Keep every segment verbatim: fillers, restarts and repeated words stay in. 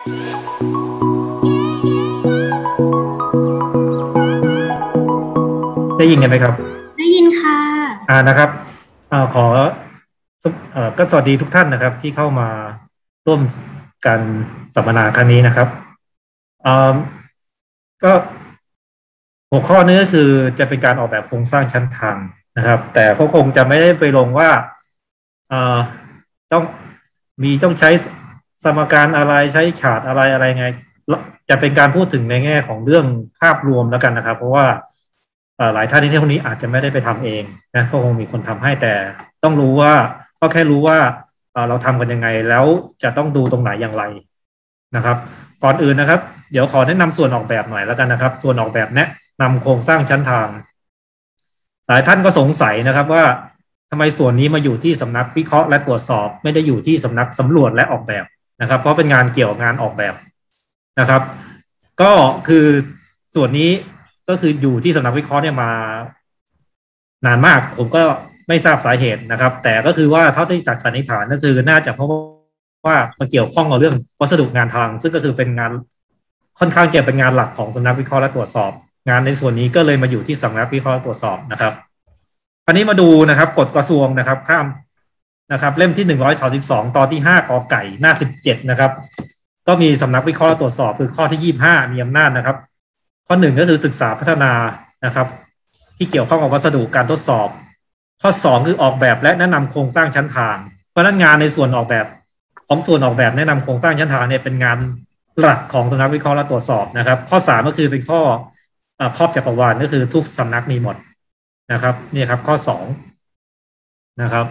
ได้ยินกันไหมครับได้ยินค่ะอ่านะครับอ่าขอเอ่อก็สวัสดีทุกท่านนะครับที่เข้ามาร่วมการสัมมนาครั้งนี้นะครับอ่าก็หัวข้อนี้ก็คือจะเป็นการออกแบบโครงสร้างชั้นทางนะครับแต่เขาคงจะไม่ได้ไปลงว่าอ่าต้องมีต้องใช้สมการอะไรใช้ฉากอะไรอะไรไงจะเป็นการพูดถึงในแง่ของเรื่องภาพรวมแล้วกันนะครับเพราะว่าหลายท่านที่พวกนี้อาจจะไม่ได้ไปทำเองนะก็คงมีคนทำให้แต่ต้องรู้ว่าก็แค่รู้ว่าเราทำกันยังไงแล้วจะต้องดูตรงไหนอย่างไรนะครับก่อนอื่นนะครับเดี๋ยวขอแนะนำส่วนออกแบบหน่อยแล้วกันนะครับส่วนออกแบบแนะนำโครงสร้างชั้นทางหลายท่านก็สงสัยนะครับว่าทำไมส่วนนี้มาอยู่ที่สำนักวิเคราะห์และตรวจสอบไม่ได้อยู่ที่สำนักสำรวจและออกแบบนะครับเพราะเป็นงานเกี่ยวกับงานออกแบบนะครับก็คือส่วนนี้ก็คืออยู่ที่สำนักวิเคราะห์เนี่ยมานานมากผมก็ไม่ทราบสาเหตุนะครับแต่ก็คือว่าเท่าที่จัดสันนิษฐานก็คือน่าจะเพราะว่ามาเกี่ยวข้องกับเรื่องวัสดุงานทางซึ่งก็คือเป็นงานค่อนข้างจะเป็นงานหลักของสำนักวิเคราะห์และตรวจสอบงานในส่วนนี้ก็เลยมาอยู่ที่สำนักวิเคราะห์และตรวจสอบนะครับคราวนี้มาดูนะครับกฎกระทรวงนะครับข้ามนะครับเล่มที่หนึ่งร้อยสามสิบสองตอนที่ห้ากอไก่หน้าสิบเจ็ดนะครับก็มีสำนักวิเคราะห์และตรวจสอบคือข้อที่ยี่สิบห้ามีอำนาจนะครับข้อหนึ่งก็คือศึกษาพัฒนานะครับที่เกี่ยวข้องกับวัสดุการทดสอบข้อสองคือออกแบบและแนะนำโครงสร้างชั้นทางเพราะนั้นงานในส่วนออกแบบของส่วนออกแบบแนะนำโครงสร้างชั้นทางเนี่ยเป็นงานหลักของสำนักวิเคราะห์และตรวจสอบนะครับข้อสามก็คือเป็นข้อครอบจักรวาลก็คือทุกสำนักมีหมดนะครับนี่ครับข้อสองนะครับ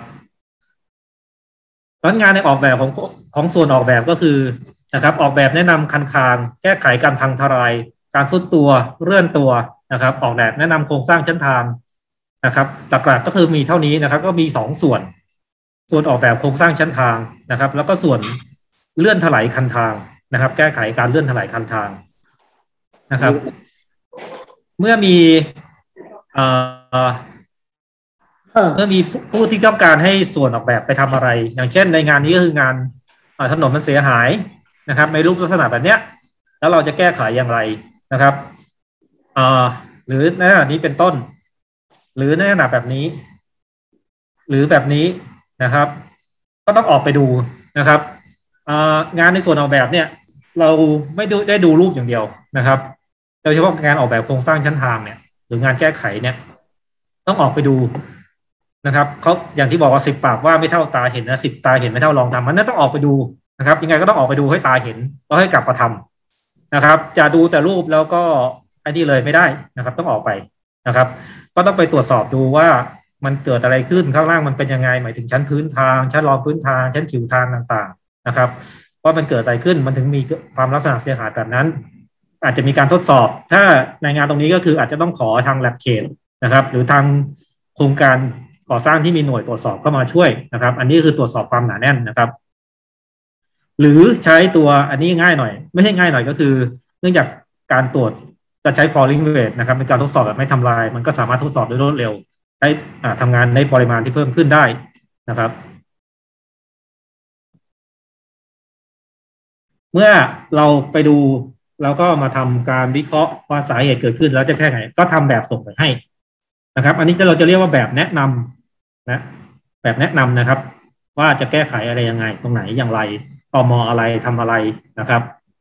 งานในออกแบบของของส่วนออกแบบก็คือนะครับออกแบบแนะนำคันคานแก้ไขการพังทลายการซุดตัวเลื่อนตัวนะครับออกแบบแนะนำโครงสร้างชั้นทางนะครับหลักๆก็คือมีเท่านี้นะครับก็มีสองส่วนส่วนออกแบบโครงสร้างชั้นทางนะครับแล้วก็ส่วนเลื่อนถลายคันทางนะครับแก้ไขการเลื่อนถลายคันทางนะครับเมื่อมีเอ่อเมื่อมีผู้ที่ต้องการให้ส่วนออกแบบไปทำอะไรอย่างเช่นในงานนี้ก็คืองานถนนมันเสียหายนะครับในรูปลักษณะแบบนี้แล้วเราจะแก้ไขอย่างไรนะครับหรือในขณะนี้เป็นต้นหรือในขณะแบบนี้หรือแบบนี้นะครับก็ต้องออกไปดูนะครับงานในส่วนออกแบบเนี่ยเราไม่ได้ดูรูปอย่างเดียวนะครับโดยเฉพาะงานออกแบบโครงสร้างชั้นทางเนี่ยหรืองานแก้ไขเนี่ยต้องออกไปดูนะครับเขาอย่างที่บอกว่าสิบปากว่าไม่เท่าตาเห็นนะสิบตาเห็นไม่เท่าลองทำมันนั่นต้องออกไปดูนะครับยังไงก็ต้องออกไปดูให้ตาเห็นแล้วให้กลับมาทำนะครับจะดูแต่รูปแล้วก็ไอ้นี่เลยไม่ได้นะครับต้องออกไปนะครับก็ต้องไปตรวจสอบดูว่ามันเกิดอะไรขึ้นข้างล่างมันเป็นยังไงหมายถึงชั้นพื้นทางชั้นรองพื้นทางชั้นผิวทางต่างๆนะครับว่ามันเกิดอะไรขึ้นมันถึงมีความลักษณะเสียหายแบบนั้นอาจจะมีการทดสอบถ้าในงานตรงนี้ก็คืออาจจะต้องขอทางแลบเขตนะครับหรือทางโครงการก่อสร้างที่มีหน่วยตรวจสอบเข้ามาช่วยนะครับอันนี้คือตรวจสอบความหนาแน่นนะครับหรือใช้ตัวอันนี้ง่ายหน่อยไม่ใช่ง่ายหน่อยก็คือเนื่องจากการตรวจจะใช้ falling rate นะครับเป็นการทดสอบแบบไม่ทำลายมันก็สามารถทดสอบได้รวดเร็วได้ทำงานในปริมาณที่เพิ่มขึ้นได้นะครับเมื่อเราไปดูแล้วก็มาทำการวิเคราะห์ว่าสาเหตุเกิดขึ้นแล้วจะแก้ไขก็ทำแบบส่งไปให้นะครับอันนี้เราจะเรียกว่าแบบแนะนำนะแบบแนะนำนะครับว่าจะแก้ไขอะไรยังไงตรงไหนอย่างไรตมอะไรทำอะไรนะครับ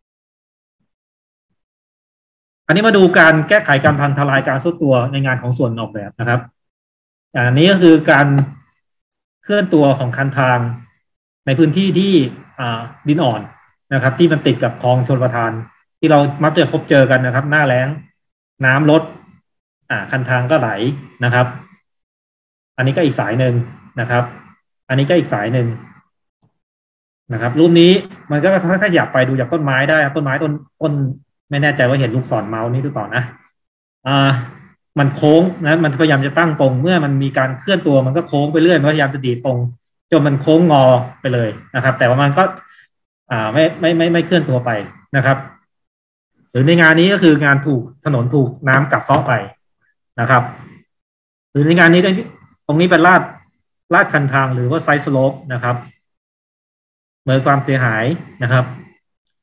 อันนี้มาดูการแก้ไขการพังทลายการซุดตัวในงานของส่วนออกแบบนะครับอันนี้ก็คือการเคลื่อนตัวของคันทางในพื้นที่ที่ดินอ่อนนะครับที่มันติดกับคลองชลประทานที่เรามักจะพบเจอกันนะครับหน้าแล้งน้ำลดอ่าคันทางก็ไหลนะครับอันนี้ก็อีกสายหนึ่งนะครับอันนี้ก็อีกสายหนึ่งนะครับรูปนี้มันก็ถ้าขยับไปดูจากต้นไม้ได้ต้นไม้ต้นต้นไม่แน่ใจว่าเห็นลูกศรเมาส์นี้หรือเปล่านะอ่ามันโค้งนะมันพยายามจะตั้งตรงเมื่อมันมีการเคลื่อนตัวมันก็โค้งไปเรื่อยพยายามจะดีตรงจนมันโค้งงอไปเลยนะครับแต่ว่ามันก็อ่าไม่ไม่ไม่ไม่เคลื่อนตัวไปนะครับหรือในงานนี้ก็คืองานถูกถนนถูกน้ำกัดเซาะไปนะครับหรือในงานนี้ตรงนี้เป็นลาดลาดคันทางหรือว่าไซด์สโลปนะครับเมื่อความเสียหายนะครับ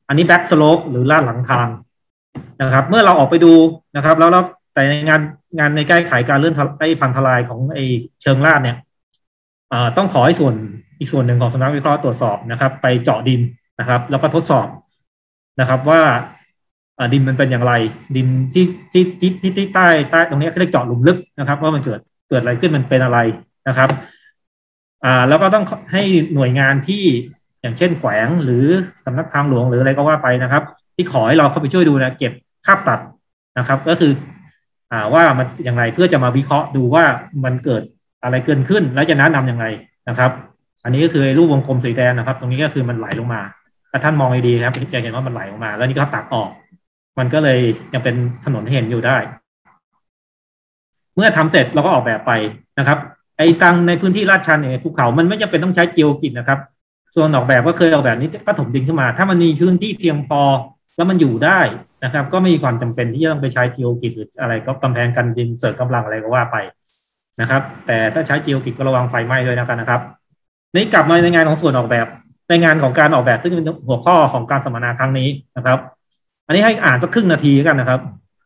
อันนี้แบ็กสโลปหรือลาดหลังทางนะครับเมื่อเราออกไปดูนะครับแล้วเราแต่งานงานในแก้ไขการเลื่อนไอ้พังทลายของไอ้เชิงลาดเนี่ยต้องขอให้ส่วนอีกส่วนหนึ่งของสำนักวิเคราะห์ตรวจสอบนะครับไปเจาะดินนะครับแล้วก็ทดสอบนะครับว่าดินมันเป็นอย่างไรดินที่ที่ที่ที่ที่ใต้ใต้ตรงนี้เขาเรียกเจาะหลุมลึกนะครับว่ามันเกิดเกิดอะไรขึ้นมันเป็นอะไรนะครับอ่าแล้วก็ต้องให้หน่วยงานที่อย่างเช่นแขวงหรือสำนักทางหลวงหรืออะไรก็ว่าไปนะครับที่ขอให้เราเข้าไปช่วยดูนะเก็บคาบตัดนะครับก็คืออ่าว่ามันอย่างไรเพื่อจะมาวิเคราะห์ดูว่ามันเกิดอะไรเกินขึ้นแล้วจะแนะนำยังไงนะครับอันนี้ก็คือรูปวงกลมสีแดงนะครับตรงนี้ก็คือมันไหลลงมาถ้าท่านมองดีๆครับจะเห็นว่ามันไหลลงมาแล้วนี่ก็ตัดออกมันก็เลยยังเป็นถนนเห็นอยู่ได้เมื่อทำเสร็จเราก็ออกแบบไปนะครับไอ้ตังในพื้นที่ลาดชันเนี่ยภูเขามันไม่จำเป็นต้องใช้จิโอกิจนะครับส่วนออกแบบก็เคยออกแบบนี้ก็ถมดินขึ้นมาถ้ามันมีพื้นที่เพียงพอแล้วมันอยู่ได้นะครับก็ไม่มีความจำเป็นที่จะต้องไปใช้จิโอกิจหรืออะไรก็กำแพงกันดินเสริมกำลังอะไรก็ว่าไปนะครับแต่ถ้าใช้จิโอกิจก็ระวังไฟไหม้ด้วยนะกันนะครับนี่กลับมาในงานของส่วนออกแบบในงานของการออกแบบซึ่งเป็นหัวข้อของการสัมมนาครั้งนี้นะครับอันนี้ให้อ่านสักครึ่งนาทีกันนะครับ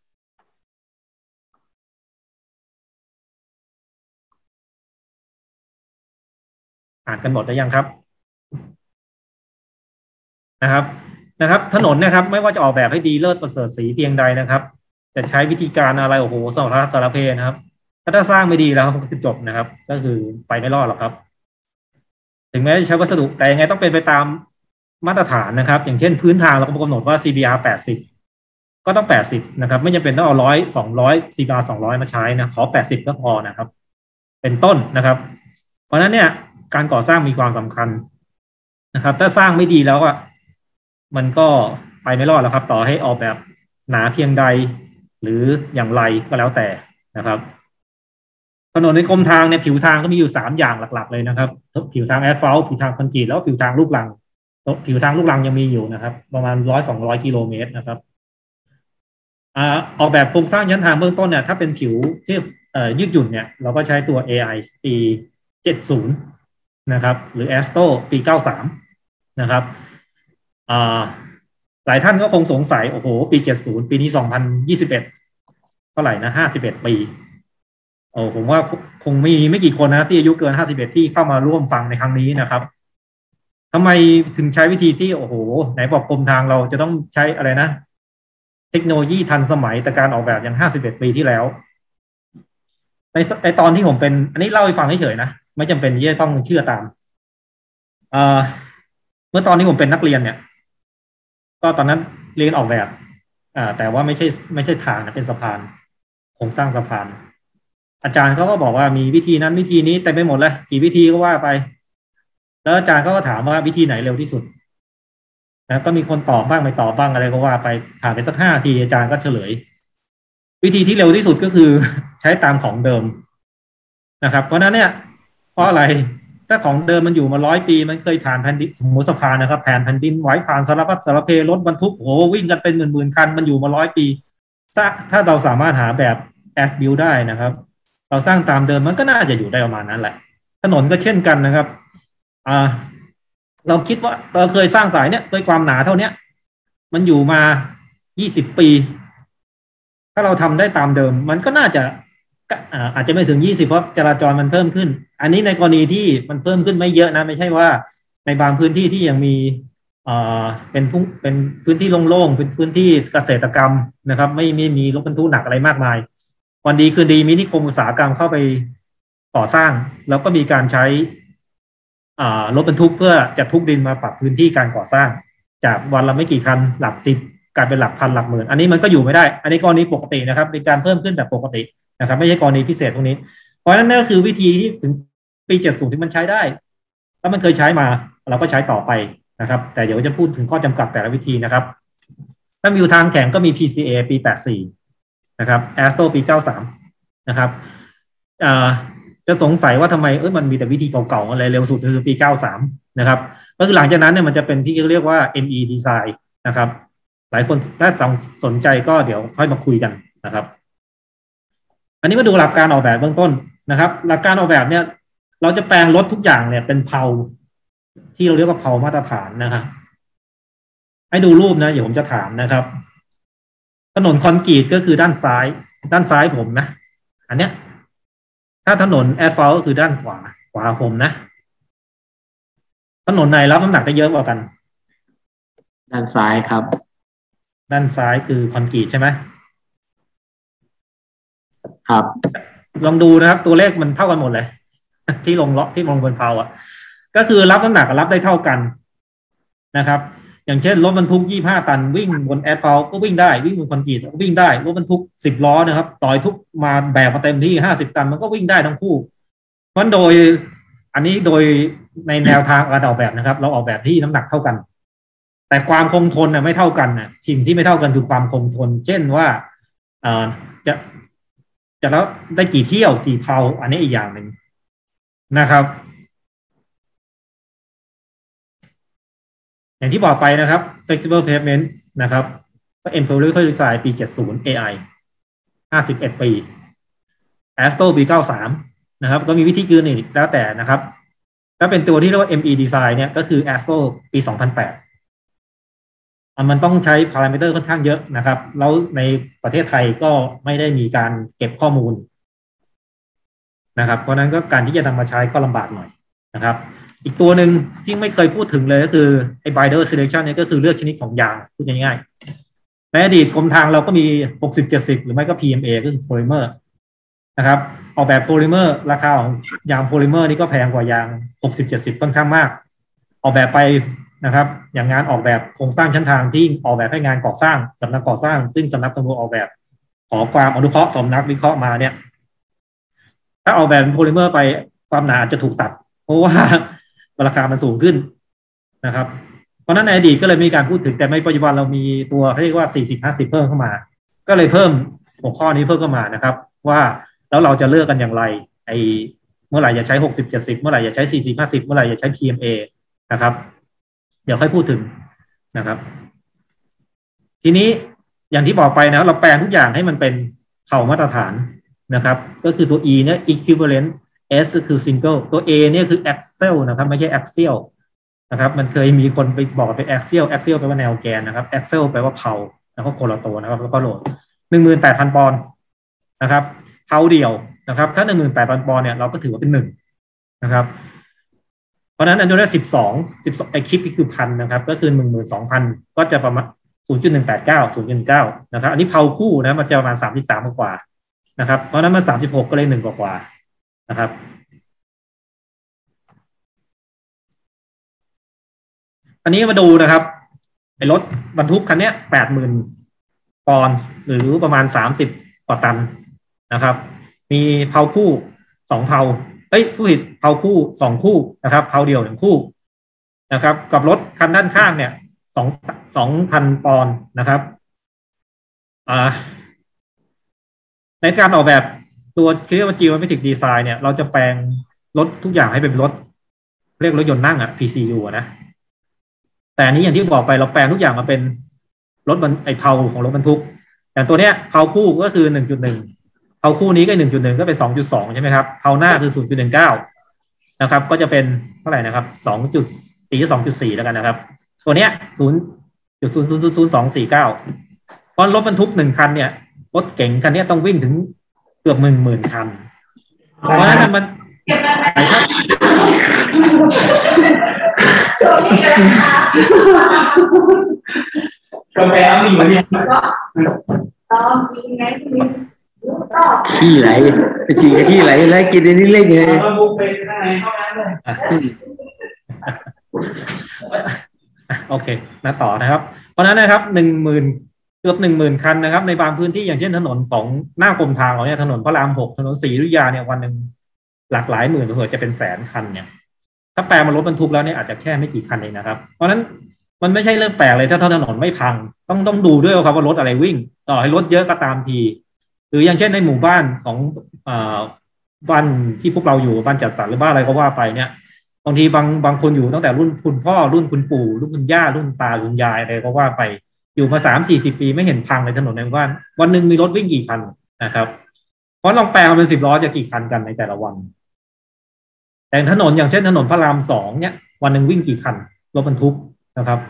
อ่านกันหมดได้ยังครับนะครับนะครับถนนนะครับไม่ว่าจะออกแบบให้ดีเลิศประเสริฐสีเพียงใดนะครับจะใช้วิธีการอะไรโอ้โหสารพัดสารเพนะครับถ้าถ้าสร้างไม่ดีแล้วก็คือจบนะครับก็คือไปไม่รอดหรอกครับถึงแม้จะใช้วัสดุแต่ยังไงต้องเป็นไปตามมาตรฐานนะครับอย่างเช่นพื้นทางเราก็กำหนดว่า ซี บี อาร์ แปดสิบก็ต้องแปดสิบนะครับไม่จำเป็นต้องเอาร้อยสองร้อย ซี บี อาร์ สองร้อยมาใช้นะขอแปดสิบก็พอนะครับเป็นต้นนะครับเพราะฉะนั้นเนี่ยการก่อสร้างมีความสำคัญนะครับถ้าสร้างไม่ดีแล้วอ่ะมันก็ไปไม่รอดแล้วครับต่อให้ออกแบบหนาเพียงใดหรืออย่างไรก็แล้วแต่นะครับถนนในกรมทางเนี่ยผิวทางก็มีอยู่สามอย่างหลักๆเลยนะครับผิวทางแอสฟัลต์ผิวทางคอนกรีตแล้วผิวทางลูกรังผิวทางลูกรังยังมีอยู่นะครับประมาณร้อยสองร้อยกิโลเมตรนะครับอ่าออกแบบโครงสร้างยันทางเบื้องต้นเนี่ยถ้าเป็นผิวที่เอ่อยืดหยุ่นเนี่ยเราก็ใช้ตัว เอ ไอ ปีเจ็ดสิบนะครับหรือ เอ เอส ที โอ ปีเก้าสิบสามนะครับอ่าหลายท่านก็คงสงสัยโอ้โหปีเจ็ดสิบปีนี้สองพันยี่สิบเอ็ดเท่าไหร่นะห้าสิบเอ็ดปีโอ้ผมว่าคงไม่ไม่กี่คนนะที่อายุเกินห้าสิบเอ็ดที่เข้ามาร่วมฟังในครั้งนี้นะครับทำไมถึงใช้วิธีที่โอ้โหไหนบอกกรมทางเราจะต้องใช้อะไรนะเทคโนโลยีทันสมัยแต่การออกแบบยังห้าสิบเอ็ดปีที่แล้วในในตอนที่ผมเป็นอันนี้เล่าให้ฟังเฉยๆนะไม่จำเป็นที่จะต้องเชื่อตามเอ่อเมื่อตอนที่ผมเป็นนักเรียนเนี่ยก็ตอนนั้นเรียนออกแบบอ่าแต่ว่าไม่ใช่ไม่ใช่ทางนะเป็นสะพานโครงสร้างสะพานอาจารย์เขาก็บอกว่ามีวิธีนั้นวิธีนี้แต่ไม่หมดเลยกี่วิธีก็ว่าไปแล้วอาจารย์เขาก็ถามว่าวิธีไหนเร็วที่สุดนะก็มีคนตอบบ้างไม่ตอบบ้างอะไรก็ว่าไปผ่านไปสักห้าทีอาจารย์ก็เฉลยวิธีที่เร็วที่สุดก็คือใช้ตามของเดิมนะครับเพราะนั้นเนี่ยเพราะอะไรถ้าของเดิมมันอยู่มาร้อยปีมันเคยผ่านแผ่นดินสมมติสะพานนะครับแผ่นแผ่นดินไหวผ่านสารพัดสารเพรถบรรทุกโอ้วิ่งกันเป็นหมื่นๆคันมันอยู่มาร้อยปีถ้าเราสามารถหาแบบ as build ได้นะครับเราสร้างตามเดิมมันก็น่าจะอยู่ได้ประมาณนั้นแหละถนนก็เช่นกันนะครับอ่าเราคิดว่าเราเคยสร้างสายเนี่ยด้วยความหนาเท่านี้มันอยู่มายี่สิบปีถ้าเราทำได้ตามเดิมมันก็น่าจะอาจจะไม่ถึงยี่สิบเพราะจราจรมันเพิ่มขึ้นอันนี้ในกรณีที่มันเพิ่มขึ้นไม่เยอะนะไม่ใช่ว่าในบางพื้นที่ที่ยังมีเอ่อเป็นทุ่งเป็นพื้นที่โล่งๆเป็นพื้นที่เกษตรกรรมนะครับไม่ไม่มีรถบรรทุกหนักอะไรมากมายวันดีคืนดีมีนิคมอุตสาหกรรมเข้าไปก่อสร้างแล้วก็มีการใช้อ่ารถบรรทุกเพื่อจะทุกดินมาปรับพื้นที่การก่อสร้างจากวันละไม่กี่คันหลักสิบกลายเป็นหลักพันหลักหมื่นอันนี้มันก็อยู่ไม่ได้อันนี้กรณีปกตินะครับเป็นการเพิ่มขึ้นแบบปกตินะครับไม่ใช่กรณีพิเศษพวกนี้เพราะฉะนั้นนั่นก็คือวิธีที่ถึงปีเจ็ดสิบที่มันใช้ได้แล้วมันเคยใช้มาเราก็ใช้ต่อไปนะครับแต่เดี๋ยวจะพูดถึงข้อจำกัดแต่ละวิธีนะครับถ้ามีอยู่ทางแข็งก็มี พี ซี เอ ปีแปดสิบสี่นะครับ เอ เอส ที โอ ปีเก้าสิบสามนะครับจะสงสัยว่าทำไมเออมันมีแต่วิธีเก่าๆอะไรเร็วสุดคือปีเก้าสิบสามนะครับก็คือหลังจากนั้นเนี่ยมันจะเป็นที่เรียกว่า เอ็ม อี Design นะครับหลายคนถ้าสนใจก็เดี๋ยวค่อยมาคุยกันนะครับอันนี้มาดูหลักการออกแบบเบื้องต้นนะครับหลักการออกแบบเนี่ยเราจะแปลงรถทุกอย่างเนี่ยเป็นเพลาที่เราเรียกว่าเพลามาตรฐานนะครับให้ดูรูปนะเดี๋ยวผมจะถามนะครับถนนคอนกรีตก็คือด้านซ้ายด้านซ้ายผมนะอันเนี้ยถ้าถนนแอสฟัลต์ก็คือด้านขวาขวาผมนะถนนไหนรับน้ำหนักได้เยอะกว่ากันด้านซ้ายครับด้านซ้ายคือคอนกรีตใช่ไหมครับลองดูนะครับตัวเลขมันเท่ากันหมดเลยที่ลงล็อกที่ลงบนเพลาอ่ะก็คือรับน้ำหนักรับได้เท่ากันนะครับอย่างเช่นรถบรรทุกยี่สิบห้าตันวิ่งบนแอสฟัลต์ก็วิ่งได้วิ่งบนคอนกรีตก็วิ่งได้รถบรรทุกสิบล้อนะครับต่อยทุกมาแบกมาเต็มที่ห้าสิบตันมันก็วิ่งได้ทั้งคู่เพราะโดยอันนี้โดยในแนวทางการออกแบบนะครับเราออกแบบที่น้ำหนักเท่ากันแต่ความคงทนน่ะไม่เท่ากันน่ะสิ่งที่ไม่เท่ากันคือความคงทนเช่นว่าเอ่อจะจะแล้วได้กี่เที่ยวกี่เพลาอันนี้อีกอย่างหนึ่งนะครับอย่างที่บอกไปนะครับ flexible pavement นะครับก็ empirical design ปีเจ็ดสิบ เอ ไอ ห้าสิบเอ็ดปี Asto ปีเก้าสิบสามนะครับก็มีวิธีกืนอีกแล้วแต่นะครับถ้าเป็นตัวที่เรียกว่า เอ็ม อี Design เนี่ยก็คือ Asto ปีสองพันแปดมันต้องใช้พารามิเตอร์ค่อนข้างเยอะนะครับแล้วในประเทศไทยก็ไม่ได้มีการเก็บข้อมูลนะครับเพราะนั้นก็การที่จะนำมาใช้ก็ลำบากหน่อยนะครับอีกตัวหนึ่งที่ไม่เคยพูดถึงเลยก็คือไอ้ binder selection เนี่ยก็คือเลือกชนิดของยางพูดง่ายๆในอดีตกรมทางเราก็มีหกสิบ เจ็ดสิบหรือไม่ก็ พี เอ็ม เอ ก็คือโพลิเมอร์นะครับออกแบบโพลิเมอร์ราคาของยางโพลิเมอร์นี่ก็แพงกว่ายางหกสิบ เจ็ดสิบค่อนข้างมากออกแบบไปนะครับอย่างงานออกแบบโครงสร้างชั้นทางที่ออกแบบให้งานก่อสร้างสำนักก่อสร้างซึ่งสำนักสำรวจออกแบบขอความอนุเคราะห์สำนักวิเคราะห์มาเนี่ยถ้าออกแบบโพลิเมอร์ไปความหนาจะถูกตัดเพราะว่าราคามันสูงขึ้นนะครับเพราะนั้นในอดีตก็เลยมีการพูดถึงแต่ในปัจจุบันเรามีตัวเขาเรียกว่าสี่สิบ ห้าสิบเพิ่มเข้ามาก็เลยเพิ่มหัวข้อนี้เพิ่มเข้ามานะครับว่าแล้วเราจะเลือกกันอย่างไรไอเมื่อไหร่จะใช้หกสิบ เจ็ดสิบเมื่อไหร่จะใช้สี่สิบ ห้าสิบเมื่อไหร่จะใช้ พี เอ็ม เอ นะครับเดี๋ยวค่อยพูดถึงนะครับทีนี้อย่างที่บอกไปนะเราแปลงทุกอย่างให้มันเป็นเผ่ามาตรฐานนะครับก็คือตัว E เนี่ย equivalent S คือ single ตัว A เนี่ยคือ axial นะครับไม่ใช่ axial นะครับมันเคยมีคนไปบอกเป็น axial axial แปลว่าแนวแกนนะครับ axial แปลว่าเผาแล้วก็โคลาโตนะครับแล้วก็โหลด หนึ่งหมื่นแปดพัน ปอนด์นะครับเผาเดียวนะครับถ้า หนึ่งหมื่นแปดพัน ปอนด์เนี่ยเราก็ถือว่าเป็นหนึ่งนะครับเพราะนั้นอันนี้สิบสอง สิบสองไอคลิปนี่คือพันนะครับก็คือ หนึ่งหมื่นสองพัน ก็จะประมาณ ศูนย์จุดหนึ่งแปดเก้า ศูนย์จุดหนึ่งเก้า นะครับอันนี้เผาคู่นะมันจะประมาณสามสิบสามกว่านะครับเพราะนั้นมันสามสิบหกก็เลยหนึ่งกว่านะครับอันนี้มาดูนะครับไอ้รถบรรทุกคันนี้แปดหมื่นปอนด์หรือประมาณสามสิบกว่าตันนะครับมีเผาคู่สองเผาเอ้ยผู้ผิดเผาคู่สองคู่นะครับเผาเดียวหนึ่งคู่นะครับกับรถคันด้านข้างเนี่ยสองสองพันปอนด์นะครับอ่าในการออกแบบตัวเรียกว่า geometric design เนี่ยเราจะแปลงรถทุกอย่างให้เป็นรถเรียกรถยนต์นั่งอะ พี ซี ยู นะแต่อันนี้อย่างที่บอกไปเราแปลงทุกอย่างมาเป็นรถไอเผาของรถบรรทุกแต่ตัวเนี้ยเผาคู่ก็คือ หนึ่งจุดหนึ่ง เผาคู่นี้ก็ หนึ่งจุดหนึ่ง ก็เป็น สองจุดสอง ใช่ไหมครับเผาหน้าคือ ศูนย์จุดหนึ่งเก้า นะครับก็จะเป็นเท่าไหร่นะครับ2จุดตี สองจุดสี่ แล้วกันนะครับตัวเนี้ย ศูนย์จุดศูนย์ศูนย์ศูนย์สองสี่เก้า เพราะรถบรรทุกหนึ่งคันเนี่ยรถเก๋งคันนี้ต้องวิ่งถึงเกือบหนึ่งหมื่นคันเพราะฉะนั้นมันกาแฟมีมาเนี่ยขี้ไหลไปฉี่ขี้ไหลแล้วกินอันนี้เล่นไงโอเคนะต่อนะครับเพราะนั้นนะครับหนึ่งหมื่นเกือบหนึ่งหมื่นคันนะครับในบางพื้นที่อย่างเช่นถนนของหน้ากรมทางเราเนี่ยถนนพระรามหกถนนศรีอยุธยาเนี่ยวันหนึ่งหลากหลายหมื่นเผื่อจะเป็นแสนคันเนี่ยถ้าแปลมารถบรรทุกแล้วเนี่ยอาจจะแค่ไม่กี่คันเองนะครับเพราะนั้นมันไม่ใช่เรื่องแปลกเลยถ้าถนนไม่พังต้องต้องดูด้วยครับว่ารถอะไรวิ่งต่อให้รถเยอะก็ตามทีหรืออย่างเช่นในหมู่บ้านของอ่าบ้านที่พวกเราอยู่บ้านจัดสรรหรือบ้านอะไรก็ว่าไปเนี่ยบางทีบางบางคนอยู่ตั้งแต่รุ่นคุณพ่อรุ่นคุณปู่รุ่นคุณย่ารุ่นตารุ่นยายอะไรก็ว่าไปอยู่มาสามสี่สิบปีไม่เห็นพังในถนนในบ้านวันหนึ่งมีรถวิ่งกี่คันนะครับเพราะลองแปลเป็นสิบล้อจะกี่คันกันในแต่ละวันแต่ถนนอย่างเช่นถนนพระรามสองเนี่ยวันหนึ่งวิ่งกี่คันรถบรรทุกนะครับเพราะ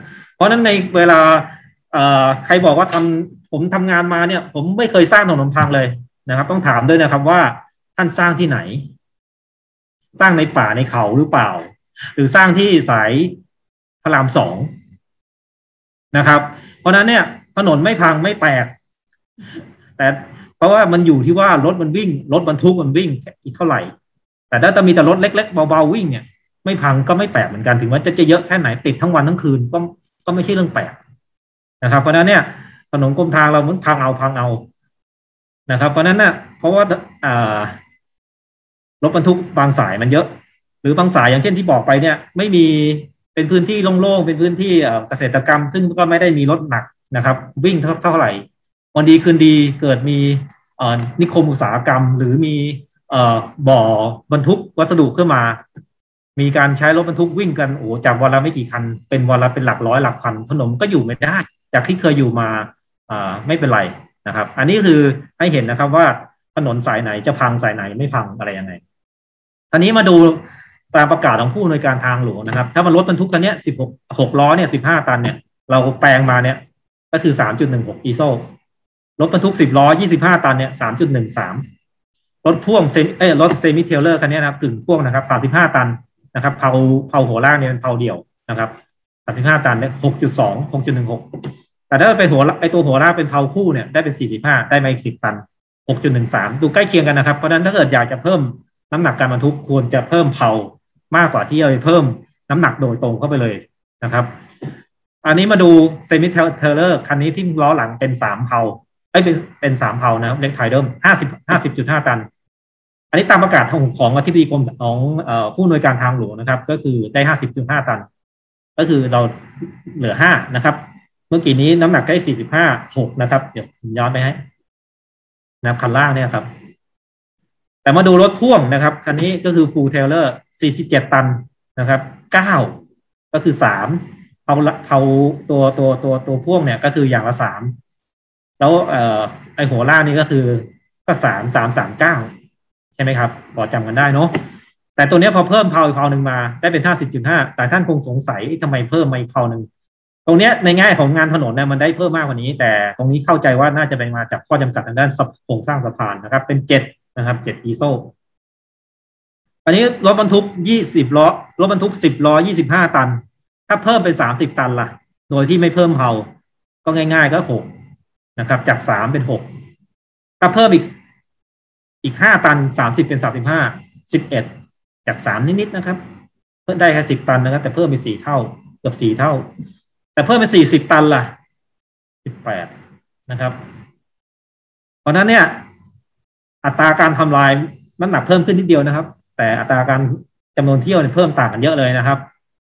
ราะฉะนั้นในเวลาเอ่อใครบอกว่าทำผมทำงานมาเนี่ยผมไม่เคยสร้างถนนพังเลยนะครับต้องถามด้วยนะครับว่าท่านสร้างที่ไหนสร้างในป่าในเขาหรือเปล่าหรือสร้างที่สายพระรามสองนะครับเพราะนั้นเนี่ยถนนไม่พังไม่แปลกแต่เพราะว่ามันอยู่ที่ว่ารถมันวิ่งรถบรรทุกมันวิ่งอีกเท่าไหร่แต่ถ้าจะมีแต่รถเล็กๆเบาๆวิ่งเนี่ยไม่พังก็ไม่แปลกเหมือนกันถึงว่าจะจะเยอะแค่ไหนติดทั้งวันทั้งคืนก็ก็ไม่ใช่เรื่องแปลกนะครับเพราะนั้นเนี่ยถนนกรมทางเรามันพังเอาพังเอานะครับเพราะนั้นเนี่ยเพราะว่าอ่ารถบรรทุกบางสายมันเยอะหรือบางสายอย่างเช่นที่บอกไปเนี่ยไม่มีเป็นพื้นที่โล่งๆเป็นพื้นที่เกษตรกรรมซึ่งก็ไม่ได้มีรถหนักนะครับวิ่งเท่าเท่าไหร่วันดีคืนดีเกิดมีนิคมอุตสาหกรรมหรือมีบ่อบรรทุกวัสดุขึ้นมามีการใช้รถบรรทุกวิ่งกันโอ้จากวันละไม่กี่คันเป็นวันละเป็นหลักร้อยหลักพันถนนก็อยู่ไม่ได้จากที่เคยอยู่มาไม่เป็นไรนะครับอันนี้คือให้เห็นนะครับว่าถนนสายไหนจะพังสายไหนไม่พังอะไรยังไงอันนี้มาดูตามประกาศของผู้อำนวยการทางหลวงนะครับถ้ามันรถบรรทุกคันนี้สิบหกหกล้อเนี่ยสิบห้าตันเนี่ยเราแปลงมาเนี่ยก็คือ สามจุดหนึ่งหก อีโซรถบรรทุกสิบล้อยี่สิบห้าตันเนี่ย สามจุดหนึ่งสาม รถพ่วงเซมิเอ้ยรถเซมิเทเลอร์คันนี้นะครับกึ่งพ่วงนะครับสามสิบห้าตันนะครับเผาเผาหัวล่างเนี่ยเป็นเผาเดี่ยวนะครับสามสิบห้าตันเนี่ย หกจุดสอง หกจุดหนึ่งหก แต่ถ้าเป็นหัวไอตัวหัวล่างเป็นเผาคู่เนี่ยได้เป็นสี่สิบห้าได้มาอีกสิบตัน หกจุดหนึ่งสาม ดูใกล้เคียงกันนะครับเพราะฉะนั้นถ้าเกิดอยากจะเพิ่มน้ำหนักการบรรทุกควรจะเพิ่มเผามากกว่าที่จะเพิ่มน้ำหนักโดยตรงเข้าไปเลยนะครับอันนี้มาดูเซมิเทเลอร์คันนี้ที่ล้อหลังเป็นสามเผาไอ้เป็นเป็นสามเผานะครับเล็กไทเดิมห้าสิบ ห้าสิบจุดห้าตันอันนี้ตามประกาศของของอธิบดีกรมของผู้อำนวยการทางหลวงนะครับก็คือได้ ห้าสิบจุดห้าตันก็คือเราเหลือห้านะครับเมื่อกี้นี้น้ำหนักได้สี่สิบห้า หกนะครับเดี๋ยวผมย้อนไปให้นะครับคันล่างเนี่ยครับแต่มาดูรถพ่วงนะครับคันนี้ก็คือฟูลเทเลอร์สี่สิบเจ็ดตันนะครับเก้าก็คือสามเอาเอาตัวตัวตัวตัวพ่วงเนี่ยก็คืออย่างละสามแล้วเอ่อไอหัวล่างนี่ก็คือก็สามสามสามเก้าใช่ไหมครับพอจำกันได้เนาะแต่ตัวนี้พอเพิ่มเพาอีกเพาหนึ่งมาได้เป็น ห้าสิบจุดห้า แต่ท่านคงสงสัยทำไมเพิ่มมาอีกเพาหนึ่งตรงนี้ในแง่ของงานถนนเนี่ยมันได้เพิ่มมากกว่านี้แต่ตรงนี้เข้าใจว่าน่าจะเป็นมาจากข้อจำกัดทางด้านโครงสร้างสะพานนะครับเป็นเจ็ดนะครับเจ็ดอีโซอันนี้รถบรรทุกยี่สิบล้อรถบรรทุกสิบล้อยี่สิบห้าตันถ้าเพิ่มเป็นสามสิบตันล่ะโดยที่ไม่เพิ่มเพาก็ง่ายๆก็หกนะครับจากสามเป็นหกถ้าเพิ่มอีกอีกห้าตันสามสิบเป็นสามสิบห้า สิบเอ็ดจากสามนิดๆนะครับเพิ่มได้แค่สิบตันนะครับแต่เพิ่มเป็นสี่เท่าเกือบสี่เท่าแต่เพิ่มเป็นสี่สิบตันล่ะสิบแปดนะครับเพราะนั้นเนี่ยอัตราการทำลายน้ำหนักเพิ่มขึ้นนิดเดียวนะครับแต่อัตราการจำนวนเที่ยวเนี่ยเพิ่มต่างกันเยอะเลยนะครับ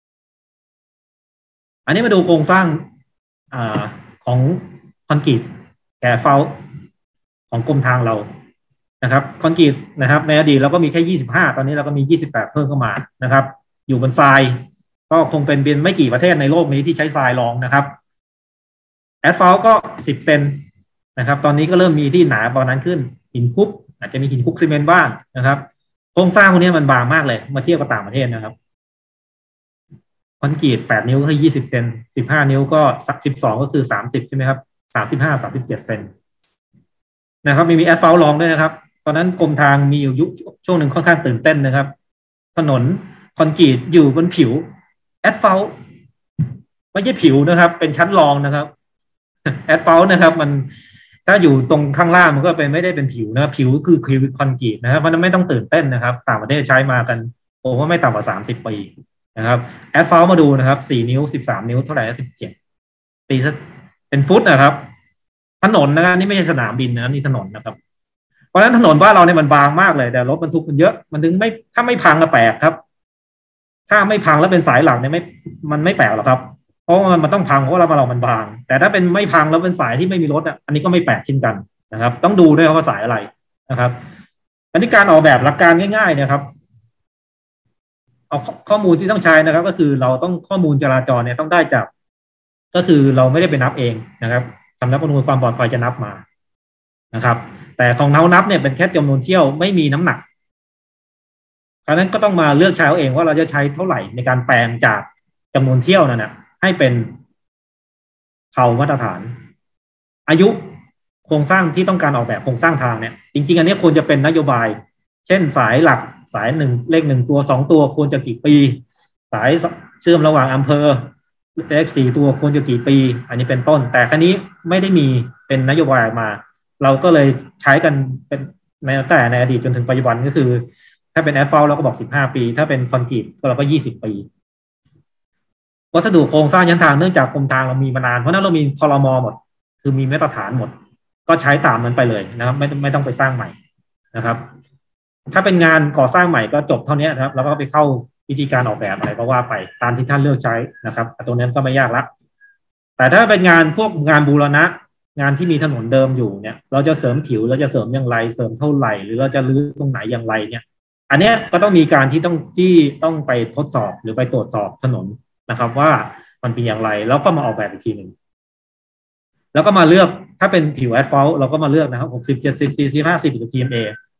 อันนี้มาดูโครงสร้างอของคอนกรีตแกะเฝ้าของกรมทางเรานะครับคอนกรีตนะครับในอดีตเราก็มีแค่ยี่สิบห้าตอนนี้เราก็มียี่สิบแปดเพิ่มเข้ามานะครับอยู่บนทรายก็คงเป็นเบียนไม่กี่ประเทศในโลกนี้ที่ใช้ทรายรองนะครับแอสฟัลต์ก็สิบเซนนะครับตอนนี้ก็เริ่มมีที่หนาตอนนั้นขึ้นหินคุกอาจจะมีหินคุกซีเมนต์บ้างนะครับโครงสร้างพวกนี้มันบางมากเลยมาเทียบกับต่างประเทศนะครับคอนกรีตแปดนิ้วก็คือยี่สิบเซนสิบห้านิ้วก็สักสิบสองก็คือสามสิบใช่ไหมครับสามสิบห้า สามสิบเจ็ดเซนนะครับมีมีแอสฟัลต์รองด้วยนะครับตอนนั้นกรมทางมีอยู่ยุคช่วงหนึ่งค่อนข้างตื่นเต้นนะครับถนนคอนกรีตอยู่บนผิวแอสฟัลต์ไม่ใช่ผิวนะครับเป็นชั้นรองนะครับแอสฟัลต์นะครับมันถ้าอยู่ตรงข้างล่างมันก็เป็นไม่ได้เป็นผิวนะครับผิวคือคิวคอนกรีตนะครับมันไม่ต้องตื่นเต้นนะครับต่างประเทศใช้มากันผมว่าไม่ต่ำกว่าสามสิบปีนะครับแอสฟัลต์มาดูนะครับสี่นิ้วสิบสามนิ้วเท่าไหร่สิบเจ็ดตีซะเป็นฟุตนะครับถนนนะครับนี่ไม่ใช่สนามบินนะนี่ถนนนะครับเพราะฉะนั้นถนนบ้านเราเนี่ยมันบางมากเลยแต่รถบรรทุกมันเยอะมันถึงไม่ถ้าไม่พังก็แปลกครับถ้าไม่พังแล้วเป็นสายหลักเนี่ยไม่มันไม่แปลกหรอกครับเพราะมันมันต้องพังเพราะเราเรามันบางแต่ถ้าเป็นไม่พังแล้วเป็นสายที่ไม่มีรถอ่ะอันนี้ก็ไม่แปลกเช่นกันนะครับต้องดูด้วยว่าสายอะไรนะครับอันนี้การออกแบบหลักการง่ายๆเนี่ยครับเอาข้อมูลที่ต้องใช้นะครับก็คือเราต้องข้อมูลจราจรเนี่ยต้องได้จากก็คือเราไม่ได้ไปนับเองนะครับสำนักอำนวยความปลอดภัยจะนับมานะครับแต่ของเรานับเนี่ยเป็นแค่จำนวนเที่ยวไม่มีน้ำหนักเพราะนั้นก็ต้องมาเลือกใช้เอาเองว่าเราจะใช้เท่าไหร่ในการแปลงจากจำนวนเที่ยวนั่นนะให้เป็นเผามาตรฐานอายุโครงสร้างที่ต้องการออกแบบโครงสร้างทางเนี่ยจริงๆอันนี้ควรจะเป็นนโยบายเช่นสายหลักสายหนึ่งเลขหนึ่งตัวสองตัวควรจะกี่ปีสายเชื่อมระหว่างอำเภอเลขสี่ตัวควรจะกี่ปีอันนี้เป็นต้นแต่ครั้นี้ไม่ได้มีเป็นนโยบายมาเราก็เลยใช้กันเป็นในแต่ในอดีตจนถึงปัจจุบันก็คือถ้าเป็นแอสฟัลต์เราก็บอกสิบห้าปีถ้าเป็นคอนกรีตก็เราก็ยี่สิบปีวัสดุโครงสร้างยันทางเนื่องจากกรมทางเรามีมานานเพราะนั้นเรามีพรมหมดคือมีมาตรฐานหมดก็ใช้ตามนั้นไปเลยนะครับไม่ไม่ต้องไปสร้างใหม่นะครับถ้าเป็นงานก่อสร้างใหม่ก็จบเท่านี้นะครับแล้วก็ไปเข้าวิธีการออกแบบอะไรก็ว่าไปตามที่ท่านเลือกใช้นะครับตัวนั้นก็ไม่ยากละแต่ถ้าเป็นงานพวกงานบูรณะงานที่มีถนนเดิมอยู่เนี่ยเราจะเสริมผิวเราจะเสริมอย่างไรเสริมเท่าไหร่หรือเราจะรื้อตรงไหนอย่างไรเนี่ยอันนี้ก็ต้องมีการที่ต้องที่ต้องไปทดสอบหรือไปตรวจสอบถนนนะครับว่ามันเป็นอย่างไรแล้วก็มาออกแบบอีกทีหนึ่งแล้วก็มาเลือกถ้าเป็นผิวแอสฟัลต์เราก็มาเลือกนะครับหกสิบ เจ็ดสิบ สี่สิบ ห้าสิบหรือ พี เอ็ม เอ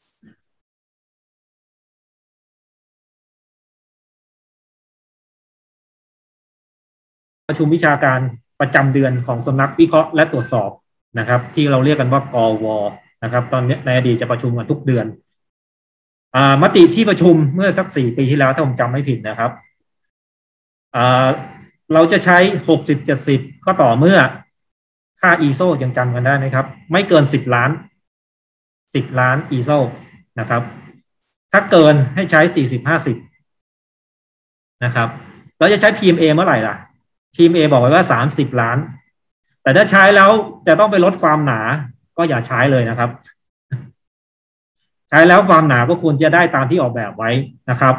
ประชุมวิชาการประจำเดือนของสำนักวิเคราะห์และตรวจสอบนะครับที่เราเรียกกันว่ากวนะครับตอนนี้ในอดีตจะประชุมกันทุกเดือนอ่ามติที่ประชุมเมื่อสักสี่ปีที่แล้วถ้าผมจำไม่ผิดนะครับอ่าเราจะใช้หกสิบ เจ็ดสิบก็ต่อเมื่อค่า อี เอส โอ ยังจำกันได้ไหมครับไม่เกินสิบล้านสิบล้าน อี เอส โอ นะครับถ้าเกินให้ใช้สี่สิบ ห้าสิบนะครับเราจะใช้ พี เอ็ม เอ เมื่อไหร่ล่ะ พี เอ็ม เอ บอกไว้ว่าสามสิบล้านแต่ถ้าใช้แล้วจะต้องไปลดความหนาก็อย่าใช้เลยนะครับใช้แล้วความหนาก็ควรจะได้ตามที่ออกแบบไว้นะครับ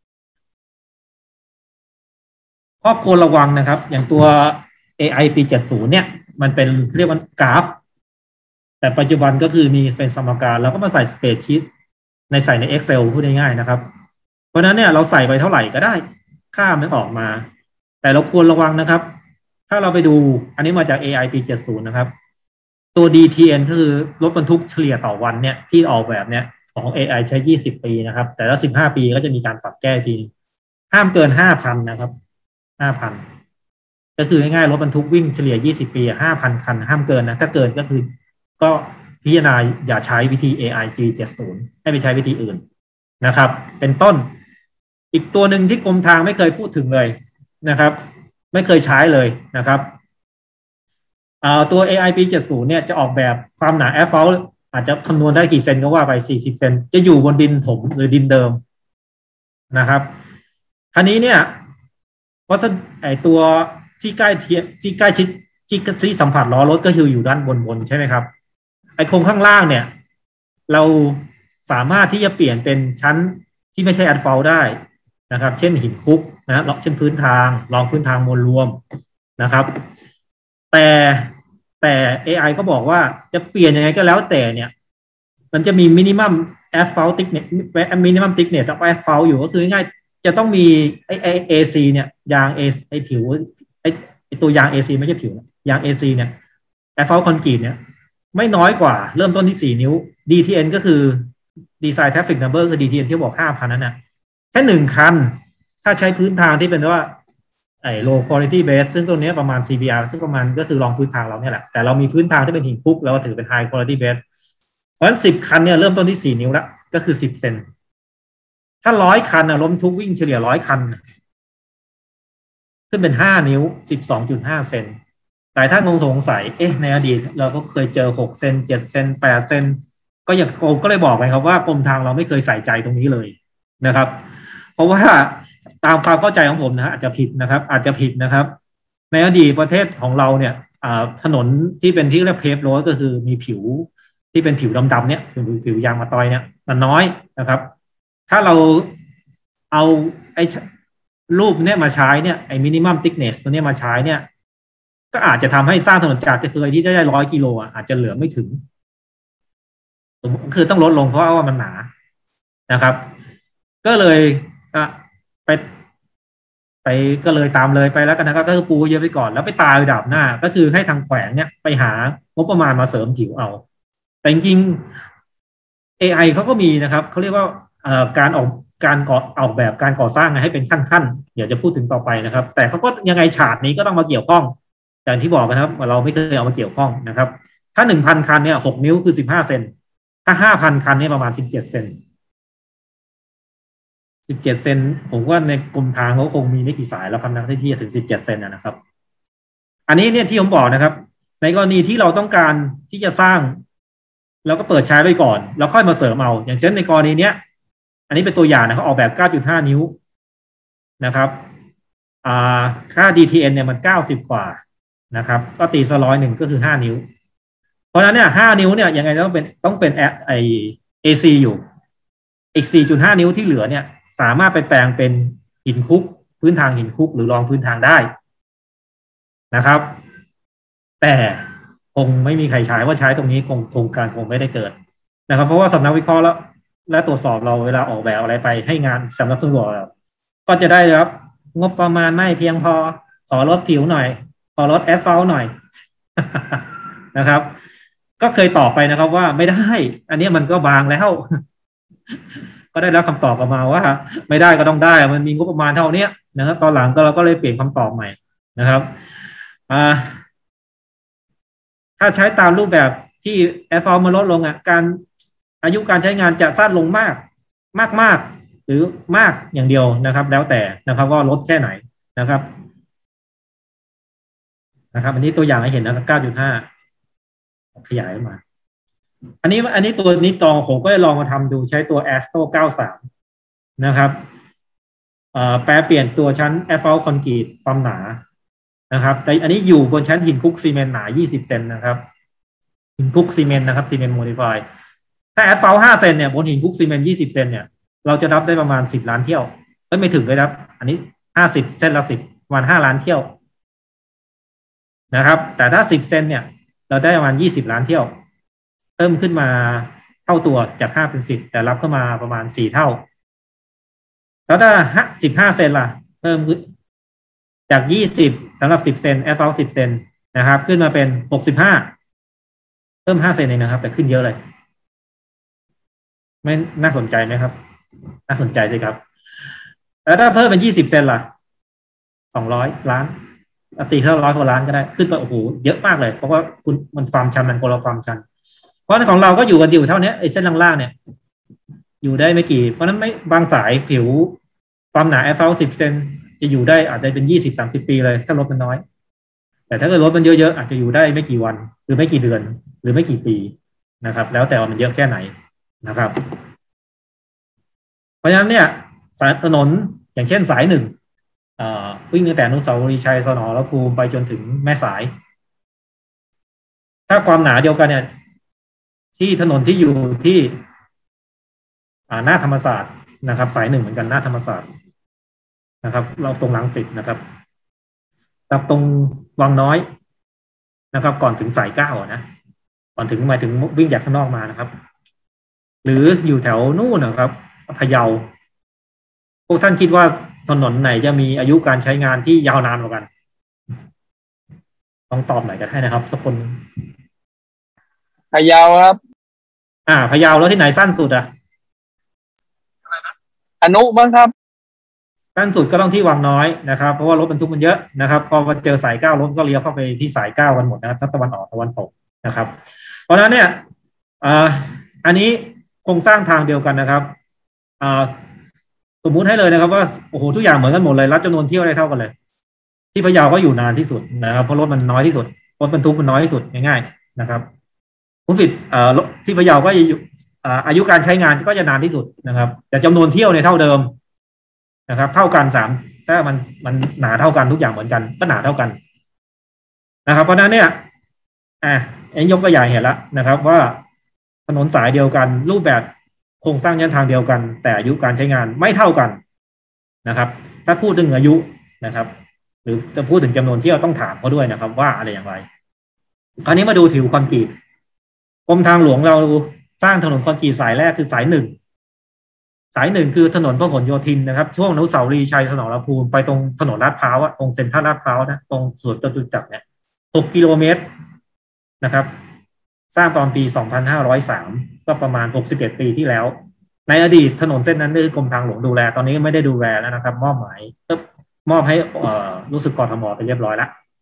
ข้อควรระวังนะครับอย่างตัว เอ ไอ ปี เจ็ดสิบ เนี่ยมันเป็นเรียกว่ากราฟแต่ปัจจุบันก็คือมีเป็นสมการแล้วก็มาใส่สเปรดชีตในใส่ใน Excel พูดง่ายๆนะครับเพราะนั้นเนี่ยเราใส่ไปเท่าไหร่ก็ได้ค่ามันออกมาแต่เราควรระวังนะครับถ้าเราไปดูอันนี้มาจาก เอ ไอ ปี เจ็ดสิบ นะครับตัว ดี ที เอ็น ก็คือรถบรรทุกเฉลี่ยต่อวันเนี่ยที่ออกแบบเนี่ยของ เอ ไอ ใช้ยี่สิบปีนะครับแต่ละสิบห้าปีก็จะมีการปรับแก้ทีห้ามเกิน ห้าพัน นะครับ ห้าพัน ก็คือง่ายๆรถบรรทุกวิ่งเฉลี่ยยี่สิบปี ห้าพัน คันห้ามเกินนะถ้าเกินก็คือก็พิจารณาอย่าใช้วิธี เอ ไอ จี เจ็ดสิบ ให้ไปใช้วิธีอื่นนะครับเป็นต้นอีกตัวหนึ่งที่กรมทางไม่เคยพูดถึงเลยนะครับไม่เคยใช้เลยนะครับตัว เอ ไอ ปี เจ็ดสิบ เนี่ยจะออกแบบความหนาแอสฟัลต์อาจจะคำนวณได้กี่เซนก็ว่าไปสี่สิบเซนจะอยู่บนดินถมหรือดินเดิมนะครับคราวนี้เนี่ยเพราะไอตัวที่ใกล้เทียที่ใกล้ชิดที่ที่สัมผัสล้อรถก็คืออยู่ด้านบนบนใช่ไหมครับไอโครงข้างล่างเนี่ยเราสามารถที่จะเปลี่ยนเป็นชั้นที่ไม่ใช่แอสฟัลต์ได้นะครับเช่นหินคลุกนะเช่นพื้นทางรองพื้นทางมวลรวมนะครับแต่แต่ เอ ไอ ก็บอกว่าจะเปลี่ยนยังไงก็แล้วแต่เนี่ยมันจะมีมินิมัมแอสฟัลต์ติ๊กเน็ตมินิมัมติ๊กเน็ตกับแอสฟัลต์อยู่ก็คือง่ายจะต้องมีไอไอเอซีเนี่ยยางเอไอผิวไอไอตัวยาง เอ ซี ไม่ใช่ผิวยาง เอ ซี เนี่ยแอสฟัลต์คอนกรีตเนี่ยไม่น้อยกว่าเริ่มต้นที่สี่นิ้ว ดี ที เอ็น ก็คือ Design Traffic Number คือ ดี ที เอ็น ที่บอก ห้าพัน นั่นนะแค่หนึ่งคันถ้าใช้พื้นทางที่เป็นว่าไอ้ low quality base ซึ่งตัวนี้ประมาณ ซี บี อาร์ ซึ่งประมาณก็คือรองพื้นทางเราเนี่ยแหละแต่เรามีพื้นทางที่เป็นหินคลุกแล้วถือเป็น high quality base เพราะฉะนั้นสิบคันเนี่ยเริ่มต้นที่สี่นิ้วแล้วก็คือสิบเซนถ้าร้อยคันอะล้มทุกวิ่งเฉลี่ยร้อยคันขึ้นเป็นห้านิ้ว สิบสองจุดห้า เซนแต่ถ้างงสงสัยเอ๊ะในอดีตเราก็เคยเจอหกเซนเจ็ดเซนแปดเซนก็อย่างผมก็เลยบอกไปครับว่ากรมทางเราไม่เคยใส่ใจตรงนี้เลยนะครับเพราะว่าตามความเข้าใจของผมนะอาจจะผิดนะครับอาจจะผิดนะครับในอดีตประเทศของเราเนี่ยถนนที่เป็นที่เรียกเพฟโรดก็คือมีผิวที่เป็นผิวดำๆเนี่ยผิวผิวยางมะตอยเนี่ยมันน้อยนะครับถ้าเราเอาไอ้รูปเนี่ยมาใช้เนี่ยไอ้มินิมัมติ๊กเนสตัวนี้มาใช้เนี่ยก็อาจจะทำให้สร้างถนนจากที่เคยที่ได้ร้อยกิโลอ่ะอาจจะเหลือไม่ถึงคือต้องลดลงเพราะว่ามันหนานะครับก็เลยไปไปก็เลยตามเลยไปแล้วกันนะครับก็คือปูเยอะไปก่อนแล้วไปตายดับหน้าก็คือให้ทางแขวงเนี่ยไปหางบประมาณมาเสริมผิวเอาแต่จริงๆ เอ ไอ เขาก็มีนะครับเขาเรียกว่าการออกการก่อออกแบบการก่อสร้างให้เป็นขั้นๆเดี๋ยวจะพูดถึงต่อไปนะครับแต่เขาก็ยังไงฉากนี้ก็ต้องมาเกี่ยวข้องอย่างที่บอกนะครับเราไม่เคยเอามาเกี่ยวข้องนะครับถ้าหนึ่งพันคันเนี่ยหกนิ้วคือสิบห้าเซนถ้าห้าพันคันเนี่ยประมาณสิบเจ็ดเซนสิบเจ็ดเซนผมว่าในกรมทางเขาคงมีไม่กี่สายแล้วครับนะที่จะถึงสิบเจ็ดเซนนะครับอันนี้เนี่ยที่ผมบอกนะครับในกรณีที่เราต้องการที่จะสร้างแล้วก็เปิดใช้ไปก่อนแล้วค่อยมาเสริมเอาอย่างเช่นในกรณีเนี้ยอันนี้เป็นตัวอย่างนะเขาออกแบบ เก้าจุดห้า นิ้วนะครับอ่าค่า ดี ที เอ็น เนี่ยมันเก้าสิบกว่านะครับก็ตีซะร้อยหนึ่งก็คือห้านิ้วเพราะฉะนั้นเนี่ยห้านิ้วเนี่ยยังไงต้องเป็นต้องเป็นแอไอ เอ ซี อยู่อีก สี่จุดห้า นิ้วที่เหลือเนี่ยสามารถไปแปลงเป็นหินคุกพื้นทางหินคุกหรือรองพื้นทางได้นะครับแต่คงไม่มีใครใช้ว่าใช้ตรงนี้คงโครงการคงไม่ได้เกิดนะครับเพราะว่าสำนักวิเคราะห์แล้วและตรวจสอบเราเวลาออกแบบอะไรไปให้งานสำนักตรวจสอบก็จะได้รับงบประมาณไม่เพียงพอขอลดผิวหน่อยขอลดแอสฟัลต์หน่อย นะครับก็เคยตอบไปนะครับว่าไม่ได้อันนี้มันก็บางแล้ว ก็ได้รับคำตอบกลับมาว่าไม่ได้ก็ต้องได้มันมีงบประมาณเท่านี้นะครับตอนหลังก็เราก็เลยเปลี่ยนคำตอบใหม่นะครับอ่าถ้าใช้ตามรูปแบบที่แอสฟัลต์มันลดลงอ่ะการอายุการใช้งานจะสั้นลงมากมากมากหรือมากอย่างเดียวนะครับแล้วแต่นะครับว่าลดแค่ไหนนะครับนะครับอันนี้ตัวอย่างให้เห็นนะครับ เก้าจุดห้า ขยายมาอันนี้อันนี้ตัวนี้ตองผมก็ลองมาทำดูใช้ตัว Astro เก้าสิบสามนะครับแปลเปลี่ยนตัวชั้น Asphalt Concrete ความหนานะครับแต่อันนี้อยู่บนชั้นหินคุกซีเมนต์หนายี่สิบเซนนะครับหินคุกซีเมนต์นะครับซีเมนต์โมดิฟายถ้า Asphalt ห้าเซนเนี่ยบนหินคุกซีเมนต์ยี่สิบเซนเนี่ยเราจะรับได้ประมาณสิบล้านเที่ยวเอ้ยไม่ถึงเลยครับอันนี้ห้าสิบเซนละสิบประมาณห้าล้านเที่ยวนะครับแต่ถ้าสิบเซนเนี่ยเราได้ประมาณยี่สิบล้านเที่ยวเพิ่มขึ้นมาเท่าตัวจากห้าเป็นสิบแต่รับเข้ามาประมาณสี่เท่าแล้วถ้าสิบห้าเซนล่ะเพิ่มขึ้นจากยี่สิบสำหรับสิบเซนแอสฟัลต์สิบเซนนะครับขึ้นมาเป็นหกสิบห้าเพิ่มห้าเซนเองนะครับแต่ขึ้นเยอะเลยไม่น่าสนใจไหมครับน่าสนใจสิครับแล้วถ้าเพิ่มเป็นยี่สิบเซนล่ะสองร้อยล้านตีเท่าร้อยกว่าล้านก็ได้ขึ้นไปโอ้โหเยอะมากเลยเพราะว่าคุณมันความชันมันคนละความชันเพราะของเราก็อยู่กันอยู่เท่านี้ไอ้เส้นล่างๆเนี่ยอยู่ได้ไม่กี่เพราะนั้นไม่บางสายผิวความหนาแอสฟัลต์สิบเซนจะอยู่ได้อาจจะเป็นยี่สิบสามสิบปีเลยถ้ารถมันน้อยแต่ถ้าเกิดรถมันเยอะๆอาจจะอยู่ได้ไม่กี่วันหรือไม่กี่เดือนหรือไม่กี่ปีนะครับแล้วแต่ว่ามันเยอะแค่ไหนนะครับเพราะฉะนั้นเนี่ยสายถนนอย่างเช่นสายหนึ่งวิ่งตั้งแต่อนุสาวรีย์ชัยสนรภูมิไปจนถึงแม่สายถ้าความหนาเดียวกันเนี่ยที่ถนนที่อยู่ที่หน้าธรรมศาสตร์นะครับสายหนึ่งเหมือนกันหน้าธรรมศาสตร์นะครับเราตรงหลังสิบนะครับกับตรงวังน้อยนะครับก่อนถึงสายเก้านะก่อนถึงหมายถึงวิ่งจากข้างนอกมานะครับหรืออยู่แถวนู่นนะครับพะเยาพวกท่านคิดว่าถนนไหนจะมีอายุการใช้งานที่ยาวนานกว่ากันต้องตอบหน่อยกันให้นะครับสักคนพะเยาครับอ่าพะเยาแล้วที่ไหนสั้นสุดอ่ะอนุมั้งครับสั้นสุดก็ต้องที่วังน้อยนะครับเพราะว่ารถบรรทุกมันเยอะนะครับพอมาเจอสายเก้ารถก็เลี้ยวเข้าไปที่สายเก้ากันหมดนะครับทั้งตะวันออกตะวันตกนะครับเพราะฉะนั้นเนี่ยอ่าอันนี้โครงสร้างทางเดียวกันนะครับอ่าสมมุติให้เลยนะครับว่าโอ้โหทุกอย่างเหมือนกันหมดเลยรับจำนวนเที่ยวได้เท่ากันเลยที่พะเยาก็อยู่นานที่สุดนะครับเพราะรถมันน้อยที่สุดรถบรรทุกมันน้อยที่สุดง่ายๆนะครับผู้ผิดอ่าที่พะเยาก็จะอยู่อ่าอายุการใช้งานก็จะนานที่สุดนะครับแต่จำนวนเที่ยวในเท่าเดิมนะครับเท่ากันสามถ้ามันมันหนาเท่ากันทุกอย่างเหมือนกันก็หนาเท่ากันนะครับเพราะนั้นเนี่ยอ่ะเอ็นยกตัวอย่างเห็นแล้วนะครับว่าถนนสายเดียวกันรูปแบบโครงสร้างยันทางเดียวกันแต่อายุการใช้งานไม่เท่ากันนะครับถ้าพูดถึงอายุนะครับหรือจะพูดถึงจำนวนเที่ยวต้องถามเขาด้วยนะครับว่าอะไรอย่างไรคราวนี้มาดูผิวคอนกรีตกรมทางหลวงเราสร้างถนนคอนกรีตสายแรกคือสายหนึ่งสายหนึ่งคือถนนพหลโยธินนะครับช่วงอนุสาวรีย์ชัยสนรภูมิไปตรงถนนลาดพร้าวตรงเซ็นทรัลลาดพร้าวนะตรงสวนจตุจักรเนี่ยหกกิโลเมตรนะครับสร้างตอนปีสองพันห้าร้อยสามก็ประมาณหกสิบเอ็ดปีที่แล้วในอดีตถนนเส้นนั้นคือกรมทางหลวงดูแลตอนนี้ไม่ได้ดูแลแล้วนะครับมอบหมายมอบให้รู้สึกกทมไปเรียบร้อยแล้ว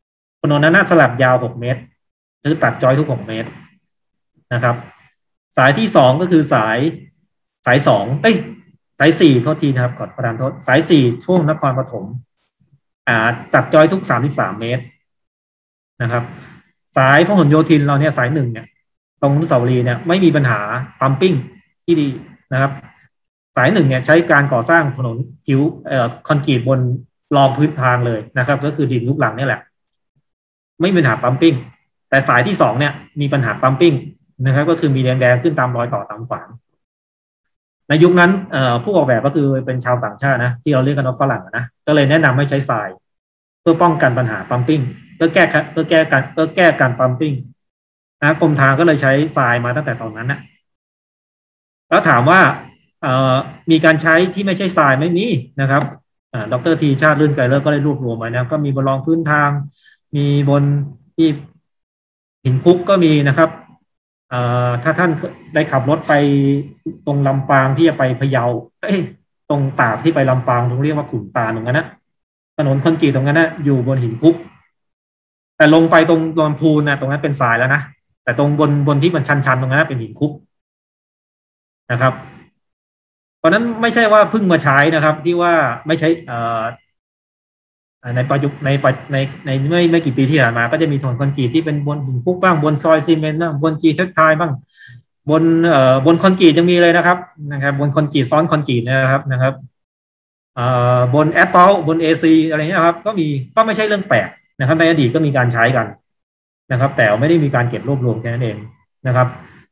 ถนนนั้นสลับยาวหกเมตรหรือตัดจอยทุกหกเมตรนะครับสายที่สองก็คือสายสายสองเอ้ยสายสี่โทษทีนะครับขอประทานโทษสายสี่ช่วงนครปฐมอ่าตัดจอยทุกสามสิบสามเมตรนะครับสายพหลโยธินเราเนี่ยสายหนึ่งเนี่ยตรงอนุสาวรีย์เนี่ยไม่มีปัญหาปั๊มปิ้งที่ดีนะครับสายหนึ่งเนี่ยใช้การก่อสร้างถนนผิวเอ่อคอนกรีตบนรองพื้นทางเลยนะครับก็คือดินลูกหลังนี่แหละไม่มีปัญหาปั๊มปิ้งแต่สายที่สองเนี่ยมีปัญหาปั๊มปิ้งนะครับก็คือมีแดงๆขึ้นตามรอยต่อตามฝางในยุคนั้นผู้ออกแบบก็คือเป็นชาวต่างชาตินะที่เราเรียกกันว่าฝรั่งนะก็เลยแนะนำให้ใช้ทรายเพื่อป้องกันปัญหาปั๊มปิ้งเพื่อแก้เพื่อแก้การเพื่อแก้การปั๊มปิ้งนะกรมทางก็เลยใช้ทรายมาตั้งแต่ตอนนั้นนะแล้วถามว่ามีการใช้ที่ไม่ใช่ทรายไม่มีนะครับดร.ทีชาติลื่นไกรเลิศก็ได้รวบรวมไว้นะก็มีบนรองพื้นทางมีบนที่หินคุกก็มีนะครับถ้าท่านได้ขับรถไปตรงลำปางที่จะไปพะเยาตรงตากที่ไปลำปางตรงเรียกว่าขุนตาลตรงนั้นนะถนนคอนกรีตตรงนั้นนะอยู่บนหินคุกแต่ลงไปตรงลำพูนนะตรงนั้นเป็นทรายแล้วนะแต่ตรงบนบนที่มันชันๆตรงนั้นเป็นหินคุกนะครับเพราะนั้นไม่ใช่ว่าเพิ่งมาใช้นะครับที่ว่าไม่ใช่ในประยุกต์ในในในไม่ไม่กี่ปีที่ผ่านมาก็จะมีถนนคอนกรีตที่เป็นบนหินคุกบ้างบนซอยซีเมนต์บ้างบนจีเทคไทยบ้างบนเอ่อบนคอนกรีตยังมีเลยนะครับนะครับบนคอนกรีตซ้อนคอนกรีตนะครับนะครับเอ่อบนแอสฟัลต์บน เอ ซี อะไรเงี้ยครับก็มีก็ไม่ใช่เรื่องแปลกนะครับในอดีตก็มีการใช้กันนะครับแต่ไม่ได้มีการเก็บรวบรวมแค่นั้นเองนะครับ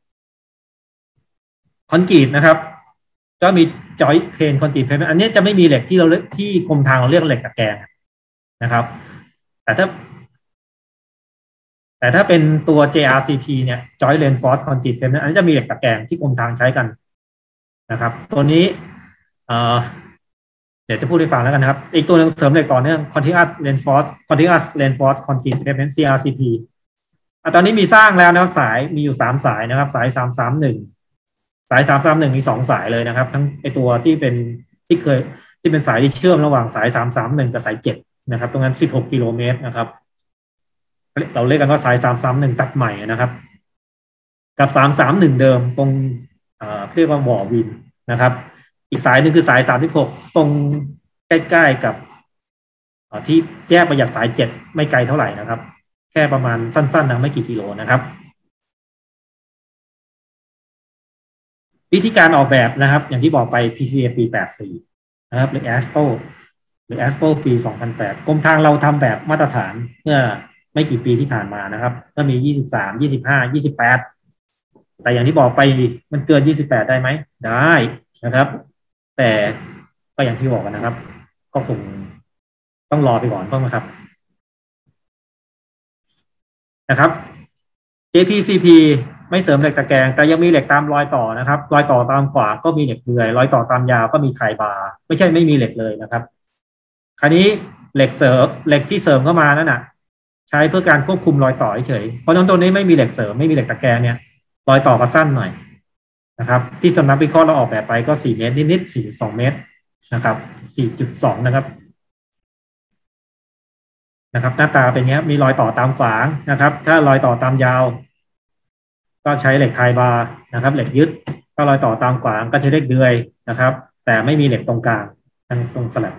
คอนกรีตนะครับก็มีจอยเพนคอนกรีตเพนอันนี้จะไม่มีเหล็กที่เราที่กรมทางเราเรียกเหล็กตะแกรงนะครับแต่ถ้าแต่ถ้าเป็นตัว เจ อาร์ ซี พี เนี่ย Joint Reinforced Concrete Frame อันนี้จะมีเหล็กตะแกรงที่กรมทางใช้กันนะครับตัวนี้เอ่อเดี๋ยวจะพูดให้ฟังแล้วกันนะครับอีกตัวหนึ่งเสริมเหล็กต่อเนื่อง Continuous Reinforced Continuous Reinforced Concrete Frame ซี อาร์ ซี พี ตอนนี้มีสร้างแล้วนะครับสายมีอยู่สามสายนะครับสายสามสามหนึ่งสายสามสามหนึ่งมีสองสายเลยนะครับทั้งไอตัวที่เป็นที่เคยที่เป็นสายที่เชื่อมระหว่างสายสามสามหนึ่งกับสายเจ็ดนะครับตรงนั้นสิบหกกิโลเมตรนะครับเราเรียกกันว่าสายสามสามหนึ่งตัดใหม่นะครับกับสามสามหนึ่งเดิมตรงเรียกว่าบ่อวินนะครับอีกสายหนึ่งคือสายสามสิบหกตรงใกล้ๆกับที่แยกมาจากสายเจ็ดไม่ไกลเท่าไหร่นะครับแค่ประมาณสั้นๆนะไม่กี่กิโลนะครับวิธีการออกแบบนะครับอย่างที่บอกไป พี ซี เอ ปีแปดสิบสี่นะครับหรือ เอ เอส ที โอ หรือ เอ เอส ที โอ ปีสองพันแปดกรมทางเราทำแบบมาตรฐานเมื่อไม่กี่ปีที่ผ่านมานะครับก็มียี่สิบสาม ยี่สิบห้า ยี่สิบแปดแต่อย่างที่บอกไปมันเกินยี่สิบแปดได้ไหมได้นะครับแต่ก็อย่างที่บอกกันนะครับก็คงต้องรอไปก่อนต้องนะครับนะครับ เจ พี ซี พี ไม่เสริมเหล็กตะแกรงแต่ยังมีเหล็กตามรอยต่อนะครับรอยต่อตามขวาก็มีเหล็กเลื่อยรอยต่อตามยาวก็มีไทบาร์ไม่ใช่ไม่มีเหล็กเลยนะครับคราวนี้เหล็กเสริมเหล็กที่เสริมเข้ามานั่นน่ะใช้เพื่อการควบคุมรอยต่อเฉยเพราะฉะนั้นตัวนี้ไม่มีเหล็กเสริมไม่มีเหล็กตะแกรงเนี่ยรอยต่อก็สั้นหน่อยนะครับที่สำนักวิเคราะห์เราออกแบบไปก็สี่เมตรนิดๆสี่จุดสองเมตรนะครับ สี่จุดสอง นะครับนะครับหน้าตาเป็นเงี้ยมีรอยต่อตามขวางนะครับถ้ารอยต่อตามยาวก็ใช้เหล็กไทบาร์นะครับเหล็กยึดถ้ารอยต่อตามขวางก็ใช้เหล็กเดือยนะครับแต่ไม่มีเหล็กตรงกลางตรงสลับ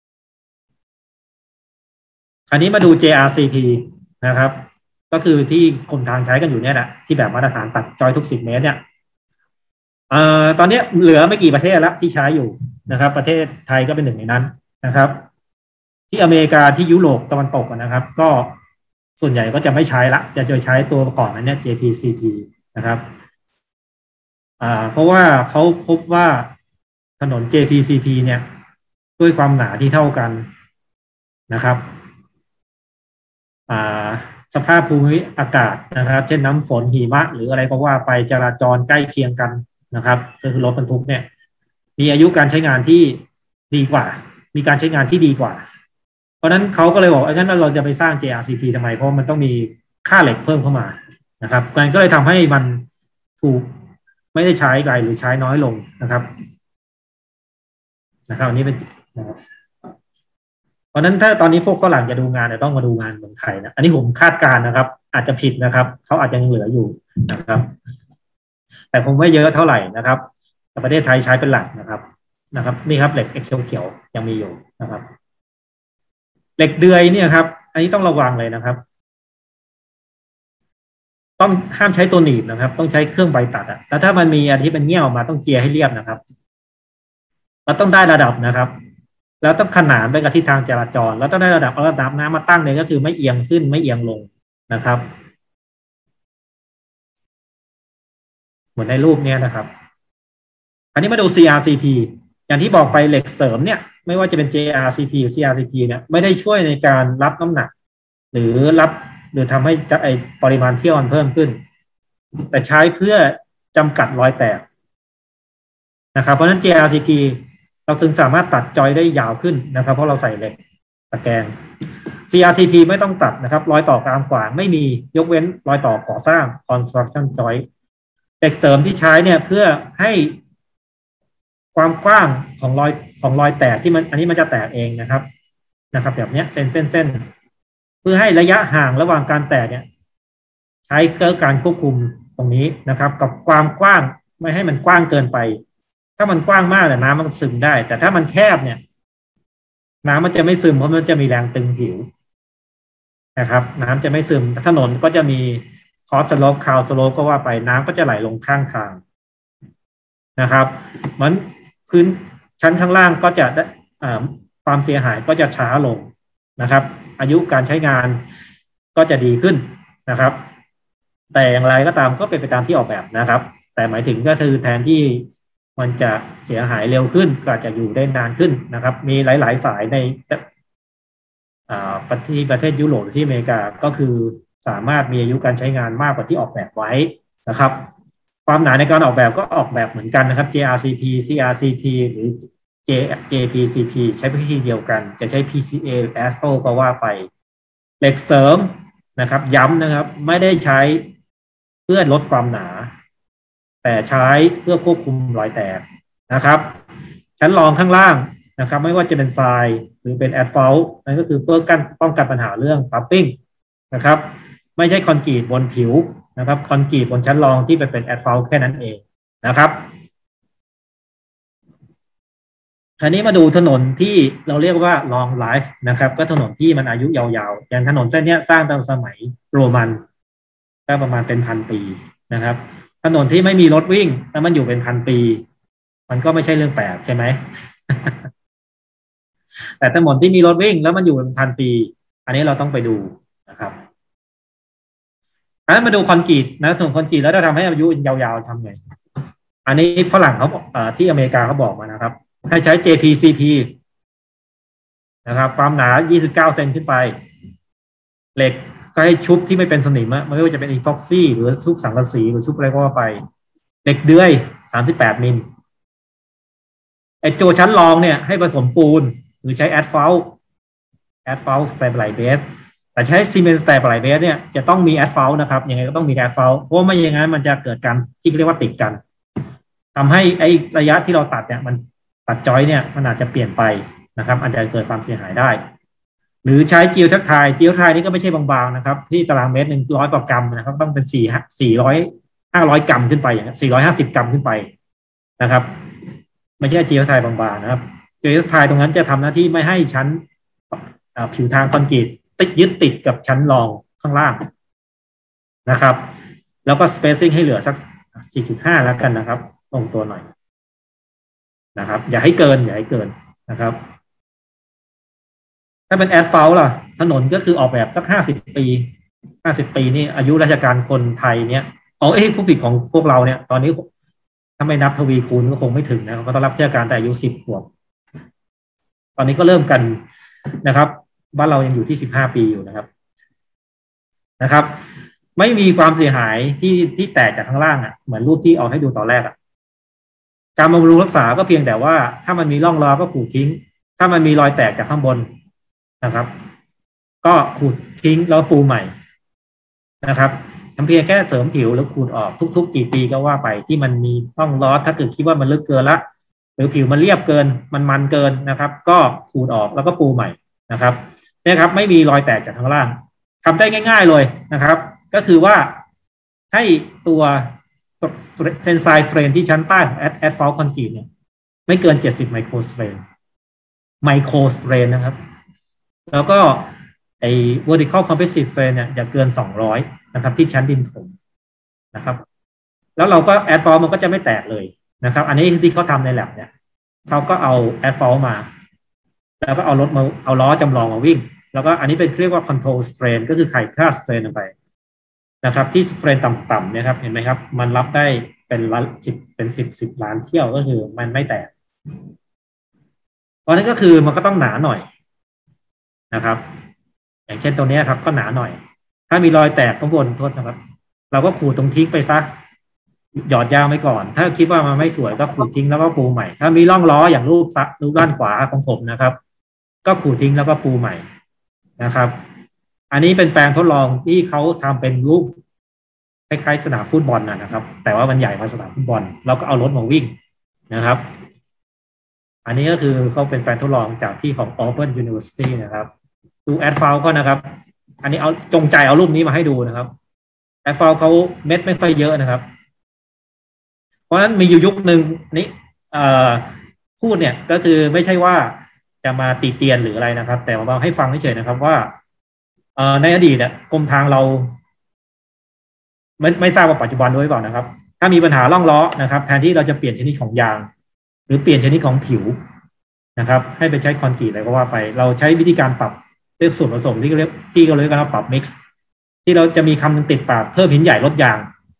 คราวนี้มาดู เจ อาร์ ซี พี นะครับก็คือที่กรมทางใช้กันอยู่เนี่ยแหละที่แบบมาตรฐานตัดจอยทุกสิบเมตรเนี่ยเอ่อตอนนี้เหลือไม่กี่ประเทศแล้วที่ใช้อยู่นะครับประเทศไทยก็เป็นหนึ่งในนั้นนะครับที่อเมริกาที่ยุโรปตะวันตกนะครับก็ส่วนใหญ่ก็จะไม่ใช้ละจะจะใช้ตัวก่อนนั้นเนี่ย เจ พี ซี พี นะครับอ่าเพราะว่าเขาพบว่าถนน เจ พี ซี พี เนี่ยด้วยความหนาที่เท่ากันนะครับอ่าสภาพภูมิอากาศนะครับเช่นน้ำฝนหิมะหรืออะไรก็ว่าไปจราจรใกล้เคียงกันนะครับก็คือรถบรรทุกเนี่ยมีอายุการใช้งานที่ดีกว่ามีการใช้งานที่ดีกว่าเพราะนั้นเขาก็เลยบอกงั้นเราจะไปสร้าง เจ อาร์ ซี พี ทำไมเพราะมันต้องมีค่าเหล็กเพิ่มเข้ามานะครับมันก็เลยทำให้มันถูกไม่ได้ใช้ไกลหรือใช้น้อยลงนะครับนะครับอันนี้เป็นนะครับเพราะนั้นถ้าตอนนี้พวกฝรั่งจะดูงานเนี่ยต้องมาดูงานเมืองไทยนะอันนี้ผมคาดการณ์นะครับอาจจะผิดนะครับเขาอาจจะยังเหลืออยู่นะครับแต่คงไม่เยอะเท่าไหร่นะครับแต่ประเทศไทยใช้เป็นหลักนะครับนะครับนี่ครับเหล็กเขียวเขียวยังมีอยู่นะครับเหล็กเดือยเนี่ยครับอันนี้ต้องระวังเลยนะครับต้องห้ามใช้ตัวหนีบนะครับต้องใช้เครื่องใบตัดอ่ะแล้วถ้ามันมีอันที่เป็นเงี้ยวออกมาต้องเจียให้เรียบนะครับเราต้องได้ระดับนะครับแล้วต้องขนานไปกับทิศทางจราจรแล้วต้องได้ระดับเอาระดับน้ำมาตั้งเนี่ยก็คือไม่เอียงขึ้นไม่เอียงลงนะครับเหมือนในรูปนี้นะครับอันนี้มาดู ซี อาร์ ซี พี อย่างที่บอกไปเหล็กเสริมเนี่ยไม่ว่าจะเป็น เจ อาร์ ซี พี หรือ ซี อาร์ ซี พี เนี่ยไม่ได้ช่วยในการรับน้ำหนักหรือรับหรือทำให้ไอปริมาณเที่ยวมันเพิ่มขึ้นแต่ใช้เพื่อจำกัดรอยแตกนะครับเพราะฉะนั้น เจ อาร์ ซี พี เราถึงสามารถตัดจอยได้ยาวขึ้นนะครับเพราะเราใส่เหล็กตะแกรง ซี อาร์ ที พี ไม่ต้องตัดนะครับรอยต่อกลางขวางไม่มียกเว้นรอยต่อก่อสร้าง construction joint เหล็กเสริมที่ใช้เนี่ยเพื่อให้ความกว้างของรอยของรอยแตกที่มันอันนี้มันจะแตกเองนะครับนะครับแบบนี้เส้นเส้นเส้นเพื่อให้ระยะห่างระหว่างการแตกเนี่ยใช้เกิดการควบคุมตรงนี้นะครับกับความกว้างไม่ให้มันกว้างเกินไปถ้ามันกว้างมากเนี่ยน้ำมันซึมได้แต่ถ้ามันแคบเนี่ยน้ำมันจะไม่ซึมเพราะมันจะมีแรงตึงผิวนะครับน้ำจะไม่ซึมถนนก็จะมีคอสสโลปคาวสโลปก็ว่าไปน้ำก็จะไหลลงข้างทางนะครับมันพื้นชั้นข้างล่างก็จะความเสียหายก็จะช้าลงนะครับอายุการใช้งานก็จะดีขึ้นนะครับแต่อย่างไรก็ตามก็เป็นไปตามที่ออกแบบนะครับแต่หมายถึงก็คือแทนที่มันจะเสียหายเร็วขึ้นก็อาจจะอยู่ได้นานขึ้นนะครับมีหลายๆสายในประเทศประเทศยุโรปที่อเมริกาก็คือสามารถมีอายุการใช้งานมากกว่าที่ออกแบบไว้นะครับความหนาในการออกแบบก็ออกแบบเหมือนกันนะครับ เจ อาร์ ซี พี ซี อาร์ ซี พี หรือ J เจ พี ซี พี ใช้วิธีเดียวกันจะใช้ พี ซี เอ หรือ Asphalt ก็ว่าไปเหล็กเสริมนะครับย้ำนะครับไม่ได้ใช้เพื่อลดความหนาแต่ใช้เพื่อควบคุมรอยแตกนะครับชั้นรองข้างล่างนะครับไม่ว่าจะเป็นทรายหรือเป็นแอสฟัลต์นั่นก็คือเพื่อกันป้องกันปัญหาเรื่องปั๊มปิ้งนะครับไม่ใช่คอนกรีตบนผิวนะครับคอนกรีตบนชั้นรองที่เป็นเป็นแอสฟัลต์แค่นั้นเองนะครับคราวนี้มาดูถนนที่เราเรียกว่า long life นะครับก็ถนนที่มันอายุยาวๆอย่างถนนเส้นนี้สร้างตั้งสมัยโรมันก็ประมาณเป็นพันปีนะครับถนนที่ไม่มีรถวิ่งแล้วมันอยู่เป็นพันปีมันก็ไม่ใช่เรื่องแปลกใช่ไหม แต่ถนนที่มีรถวิ่งแล้วมันอยู่เป็นพันปีอันนี้เราต้องไปดูนะครับอันนั้นมาดูคอนกรีตนะถนนคอนกรีตแล้วจะทำให้อายุยาวๆทำไงอันนี้ฝรั่งเขาบอกที่อเมริกาเขาบอกมานะครับให้ใช้ เจ พี ซี พี นะครับความหนายี่สิบเก้าเซนขึ้นไปเหล็กก็ให้ชุบที่ไม่เป็นสนิมอะไม่ว่าจะเป็นอีพ็อกซี่หรือชุบสังกะสีหรือชุบอะไรก็ว่าไปเหล็กเดือยสามสิบแปดมิลไอโจชั้นรองเนี่ยให้ผสมปูนหรือใช้แอสฟัลต์แอสฟัลต์สเตเบลไลเบสแต่ใช้ซีเมนต์สเตเบลไลเบสเนี่ยจะต้องมีแอสฟัลต์นะครับยังไงก็ต้องมีแอสฟัลต์เพราะไม่อย่างนั้นมันจะเกิดการที่เรียกว่าติดกันทำให้ไอระยะที่เราตัดเนี่ยมันตัดจอยเนี่ยมันอาจจะเปลี่ยนไปนะครับอาจจะเกิดความเสียหายได้หรือใช้จิวทักทายจิวทักทายนี่ก็ไม่ใช่บางๆนะครับที่ตารางเมตรหนึ่งร้อยกว่ากรัมนะครับต้องเป็นสี่สี่ร้อยห้าร้อยกรัมขึ้นไปอย่างสี่ร้อยห้าสิบกรัมขึ้นไปนะครับไม่ใช่จิวทักทายบางๆนะครับจิวทักทายตรงนั้นจะทำหน้าที่ไม่ให้ชั้นผิวทางคอนกรีตติดยึดติดกับชั้นรองข้างล่างนะครับแล้วก็ spacing ให้เหลือสัก สี่จุดห้า แล้วกันนะครับลงตัวหน่อยนะครับอย่าให้เกินอย่าให้เกินนะครับถ้าเป็นแอสฟัลต์ล่ะถนนก็คือออกแบบสักห้าสิบปีห้าสิบปีนี่อายุราชการคนไทยเนี่ยเอาเอ้ผู้ผิดของพวกเราเนี่ยตอนนี้ถ้าไม่นับทวีคูณก็คงไม่ถึงนะก็ต้องรับราชการแต่อายุสิบขวบตอนนี้ก็เริ่มกันนะครับบ้านเรายังอยู่ที่สิบห้าปีอยู่นะครับนะครับไม่มีความเสียหายที่ที่แตกจากข้างล่างอ่ะเหมือนรูปที่เอาให้ดูตอนแรกอ่ะการบำรุงรักษาก็เพียงแต่ว่าถ้ามันมีร่องรอยก็ขูดทิ้งถ้ามันมีรอยแตกจากข้างบนนะครับก็ขูดทิ้งแล้วปูใหม่นะครับทำเพียงแค่เสริมผิวแล้วขูดออกทุกๆกี่ปีก็ว่าไปที่มันมีร่องรอยถ้าเกิดคิดว่ามันลึกเกินละหรือผิวมันเรียบเกินมันมันเกินนะครับก็ขูดออกแล้วก็ปูใหม่นะครับเนี่ยครับไม่มีรอยแตกจากข้างล่างทำได้ง่ายๆเลยนะครับก็คือว่าให้ตัวเทนไซน์สเตรนที่ชั้นใต้ของแอดแอดฟอลคอนกรีตเนี่ยไม่เกินเจ็ดสิบไมโครสเตรนไมโครสเตรนนะครับแล้วก็ไอ้ vertical compressive strain เนี่ยอย่าเกินสองร้อยนะครับที่ชั้นดินถมนะครับแล้วเราก็แอดฟอลมันก็จะไม่แตกเลยนะครับอันนี้ที่เขาทำใน lab เนี่ยเขาก็เอาแอดฟอลมาแล้วก็เอารถมาเอาล้อจำลองมาวิ่งแล้วก็อันนี้เป็นเรียกว่า control strain ก็คือไขค่า strain ลงไปนะครับที่ strain ต่ำๆเนี่ยครับเห็นไหมครับมันรับได้เป็นล้านสิบเป็นสิบสิบล้านเที่ยวก็คือมันไม่แตกเพราะนั้นก็คือมันก็ต้องหนาหน่อยนะครับอย่างเช่นตัวนี้ครับก็หนาหน่อยถ้ามีรอยแตกข้างบนโทษนะครับเราก็ขูดตรงทิ้งไปซะหยอดยางไว้ก่อนถ้าคิดว่ามันไม่สวยก็ขูดทิ้งแล้วก็ปูใหม่ถ้ามีร่องล้ออย่างรูปซักรูปด้านขวาของผมนะครับก็ขูดทิ้งแล้วก็ปูใหม่นะครับอันนี้เป็นแปลงทดลองที่เขาทำเป็นรูปคล้ายๆสนามฟุตบอลนะครับแต่ว่ามันใหญ่กว่าสนามฟุตบอลเราก็เอารถมาวิ่งนะครับอันนี้ก็คือเขาเป็นแปลงทดลองจากที่ของ Open University นะครับดูแอดฟาวก็นะครับอันนี้เอาจงใจเอารูปนี้มาให้ดูนะครับแอดฟาวเขาเม็ดไม่ค่อยเยอะนะครับเพราะฉะนั้นมีอยู่ยุคหนึ่งนี้พูดเนี่ยก็คือไม่ใช่ว่าจะมาตีเตียนหรืออะไรนะครับแต่ว่าให้ฟังเฉยๆนะครับว่าในอดีตเนี่ยกรมทางเราไม่ไม่ทราบว่าปัจจุบันด้วยเปล่านะครับถ้ามีปัญหาร่องล้อนะครับแทนที่เราจะเปลี่ยนชนิดของยางหรือเปลี่ยนชนิดของผิวนะครับให้ไปใช้คอนกรีตอะไรก็ว่าไปเราใช้วิธีการปรับเรียกส่วนผสมที่เรียกที่เราเรียกกันว่าปรับมิกซ์ที่เราจะมีคำหนึ่งติดปากเพิ่มหินใหญ่ลดยาง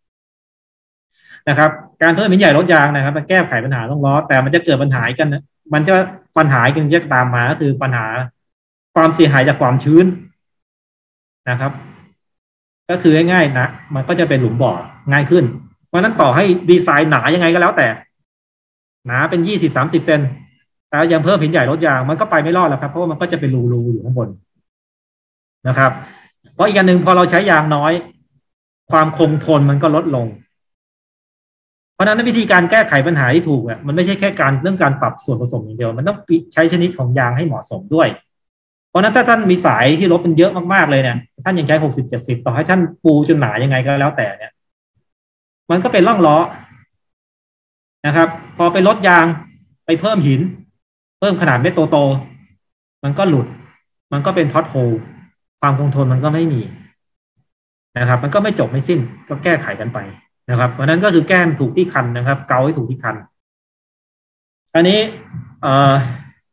นะครับการเพิ่มหินใหญ่ลดยางนะครับมันแก้ไขปัญหาร่องล้อแต่มันจะเกิดปัญหากันนะมันจะปัญหากันจะตามมาก็คือปัญหาความเสียหายจากความชื้นนะครับก็คือง่ายๆนะมันก็จะเป็นหลุมบ่อง่ายขึ้นเพราะนั้นต่อให้ดีไซน์หนายังไงก็แล้วแต่หนาเป็นยี่สิบสามสิบเซนแต่ยังเพิ่มหินใหญ่ลดยางมันก็ไปไม่รอดแล้วครับเพราะว่ามันก็จะเป็นรูๆอยู่ข้างบนนะครับเพราะอีกอันหนึ่งพอเราใช้ยางน้อยความคงทนมันก็ลดลงเพราะฉะนั้นวิธีการแก้ไขปัญหาที่ถูกอ่ะมันไม่ใช่แค่การเรื่องการปรับส่วนผสมอย่างเดียวมันต้องใช้ชนิดของยางให้เหมาะสมด้วยเพราะนั้นถ้าท่านมีสายที่ลบเป็นเยอะมากๆเลยเนี่ยท่านยังใช้หกสิบเจ็ดสิบต่อให้ท่านปูจนหนายังไงก็แล้วแต่เนี่ยมันก็เป็นร่องล้อนะครับพอไปลดยางไปเพิ่มหินเพิ่มขนาดเม็ดโตๆมันก็หลุดมันก็เป็นพอตโฮลความคงทนมันก็ไม่มีนะครับมันก็ไม่จบไม่สิ้นก็แก้ไขกันไปนะครับเพราะนั้นก็คือแก้ถูกที่คันนะครับเกาให้ถูกที่คันอันนี้เอ่อ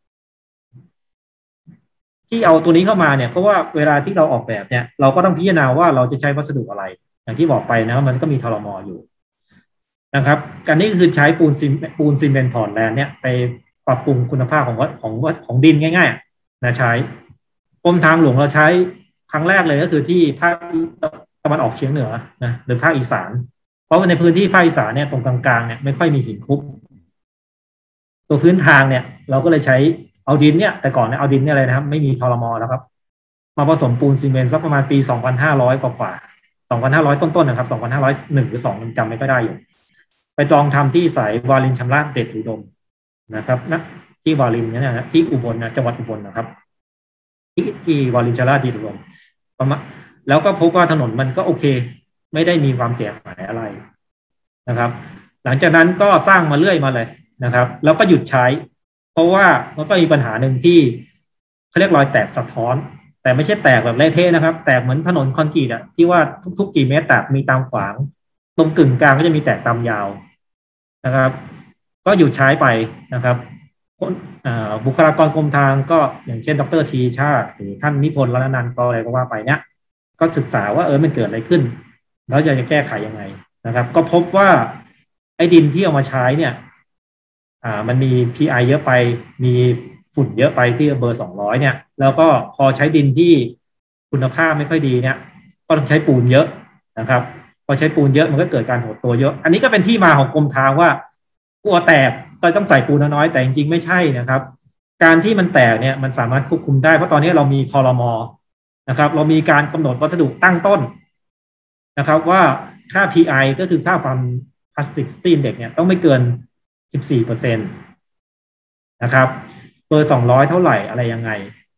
ที่เอาตัวนี้เข้ามาเนี่ยเพราะว่าเวลาที่เราออกแบบเนี่ยเราก็ต้องพิจารณาว่าเราจะใช้วัสดุอะไรอย่างที่บอกไปนะมันก็มีทรมอยู่นะครับการนี้คือใช้ปูนซีปูนซีเมนต์พอร์ตแลนด์เนี่ยไปปรับปรุงคุณภาพของวัดของวัดของดินง่ายๆนะใช้กรมทางหลวงเราใช้ครั้งแรกเลยก็คือที่ภาคตะวันออกเฉียงเหนือนะหรือภาคอีสานเพราะว่าในพื้นที่ภาคอีสานเนี่ยตรงกลางๆเนี่ยไม่ค่อยมีหินคลุกตัวพื้นทางเนี่ยเราก็เลยใช้เอาดินเนี่ยแต่ก่อนเนี่ยเอาดินเนี่ยอะไรนะครับไม่มีทรมแล้วครับมาผสมปูนซีเมนต์สักประมาณปีสองพันห้าร้อยกว่าๆสองพันห้าร้อยต้นๆนะครับสองพันห้าร้อยหนึ่งหรือสองจำไม่ได้อยู่ไปจองทำที่สายวารินชำระเดชอุดมนะครับนะที่วารินเนี่ยนะที่อุบลนะจังหวัดอุบลนะครับที่ที่วารินชำระเดชอุดมประมาณแล้วก็พบว่าถนนมันก็โอเคไม่ได้มีความเสียหายอะไรนะครับหลังจากนั้นก็สร้างมาเรื่อยมาเลยนะครับแล้วก็หยุดใช้เพราะว่ามันก็มีปัญหาหนึ่งที่เขาเรียกรอยแตกสะท้อนแต่ไม่ใช่แตกแบบเละเทะนะครับแตกเหมือนถนนคอนกรีตอะที่ว่าทุกๆกี่เมตรแตกมีตามขวางตรงกึ่งกลางก็จะมีแตกตามยาวนะครับก็หยุดใช้ไปนะครับบุคลากรกรมทางก็อย่างเช่นดร.ทีชาติหรือท่านนิพนธ์รัตนันท์ก็อะไรก็ว่าไปเนี้ยก็ศึกษาว่าเออมันเกิดอะไรขึ้นแล้วจะจะแก้ไขยังไงนะครับก็พบว่าไอ้ดินที่เอามาใช้เนี่ยอ่ามันมี พี ไอ เยอะไปมีฝุ่นเยอะไปที่เบอร์สองร้อยเนี่ยแล้วก็พอใช้ดินที่คุณภาพไม่ค่อยดีเนี่ยก็ต้องใช้ปูนเยอะนะครับพอใช้ปูนเยอะมันก็เกิดการหดตัวเยอะอันนี้ก็เป็นที่มาของกรมทางว่ากลัวแตกก็ต้องใส่ปูนน้อยแต่จริงๆไม่ใช่นะครับการที่มันแตกเนี่ยมันสามารถควบคุมได้เพราะตอนนี้เรามีครม.นะครับเรามีการกำหนดวัสดุตั้งต้นนะครับว่าค่า พี ไอ ก็คือค่าความพลาสติกสตีนเด็กเนี่ยต้องไม่เกิน สิบสี่เปอร์เซ็นต์ นะครับเบอร์สองร้อยเท่าไหร่อะไรยังไง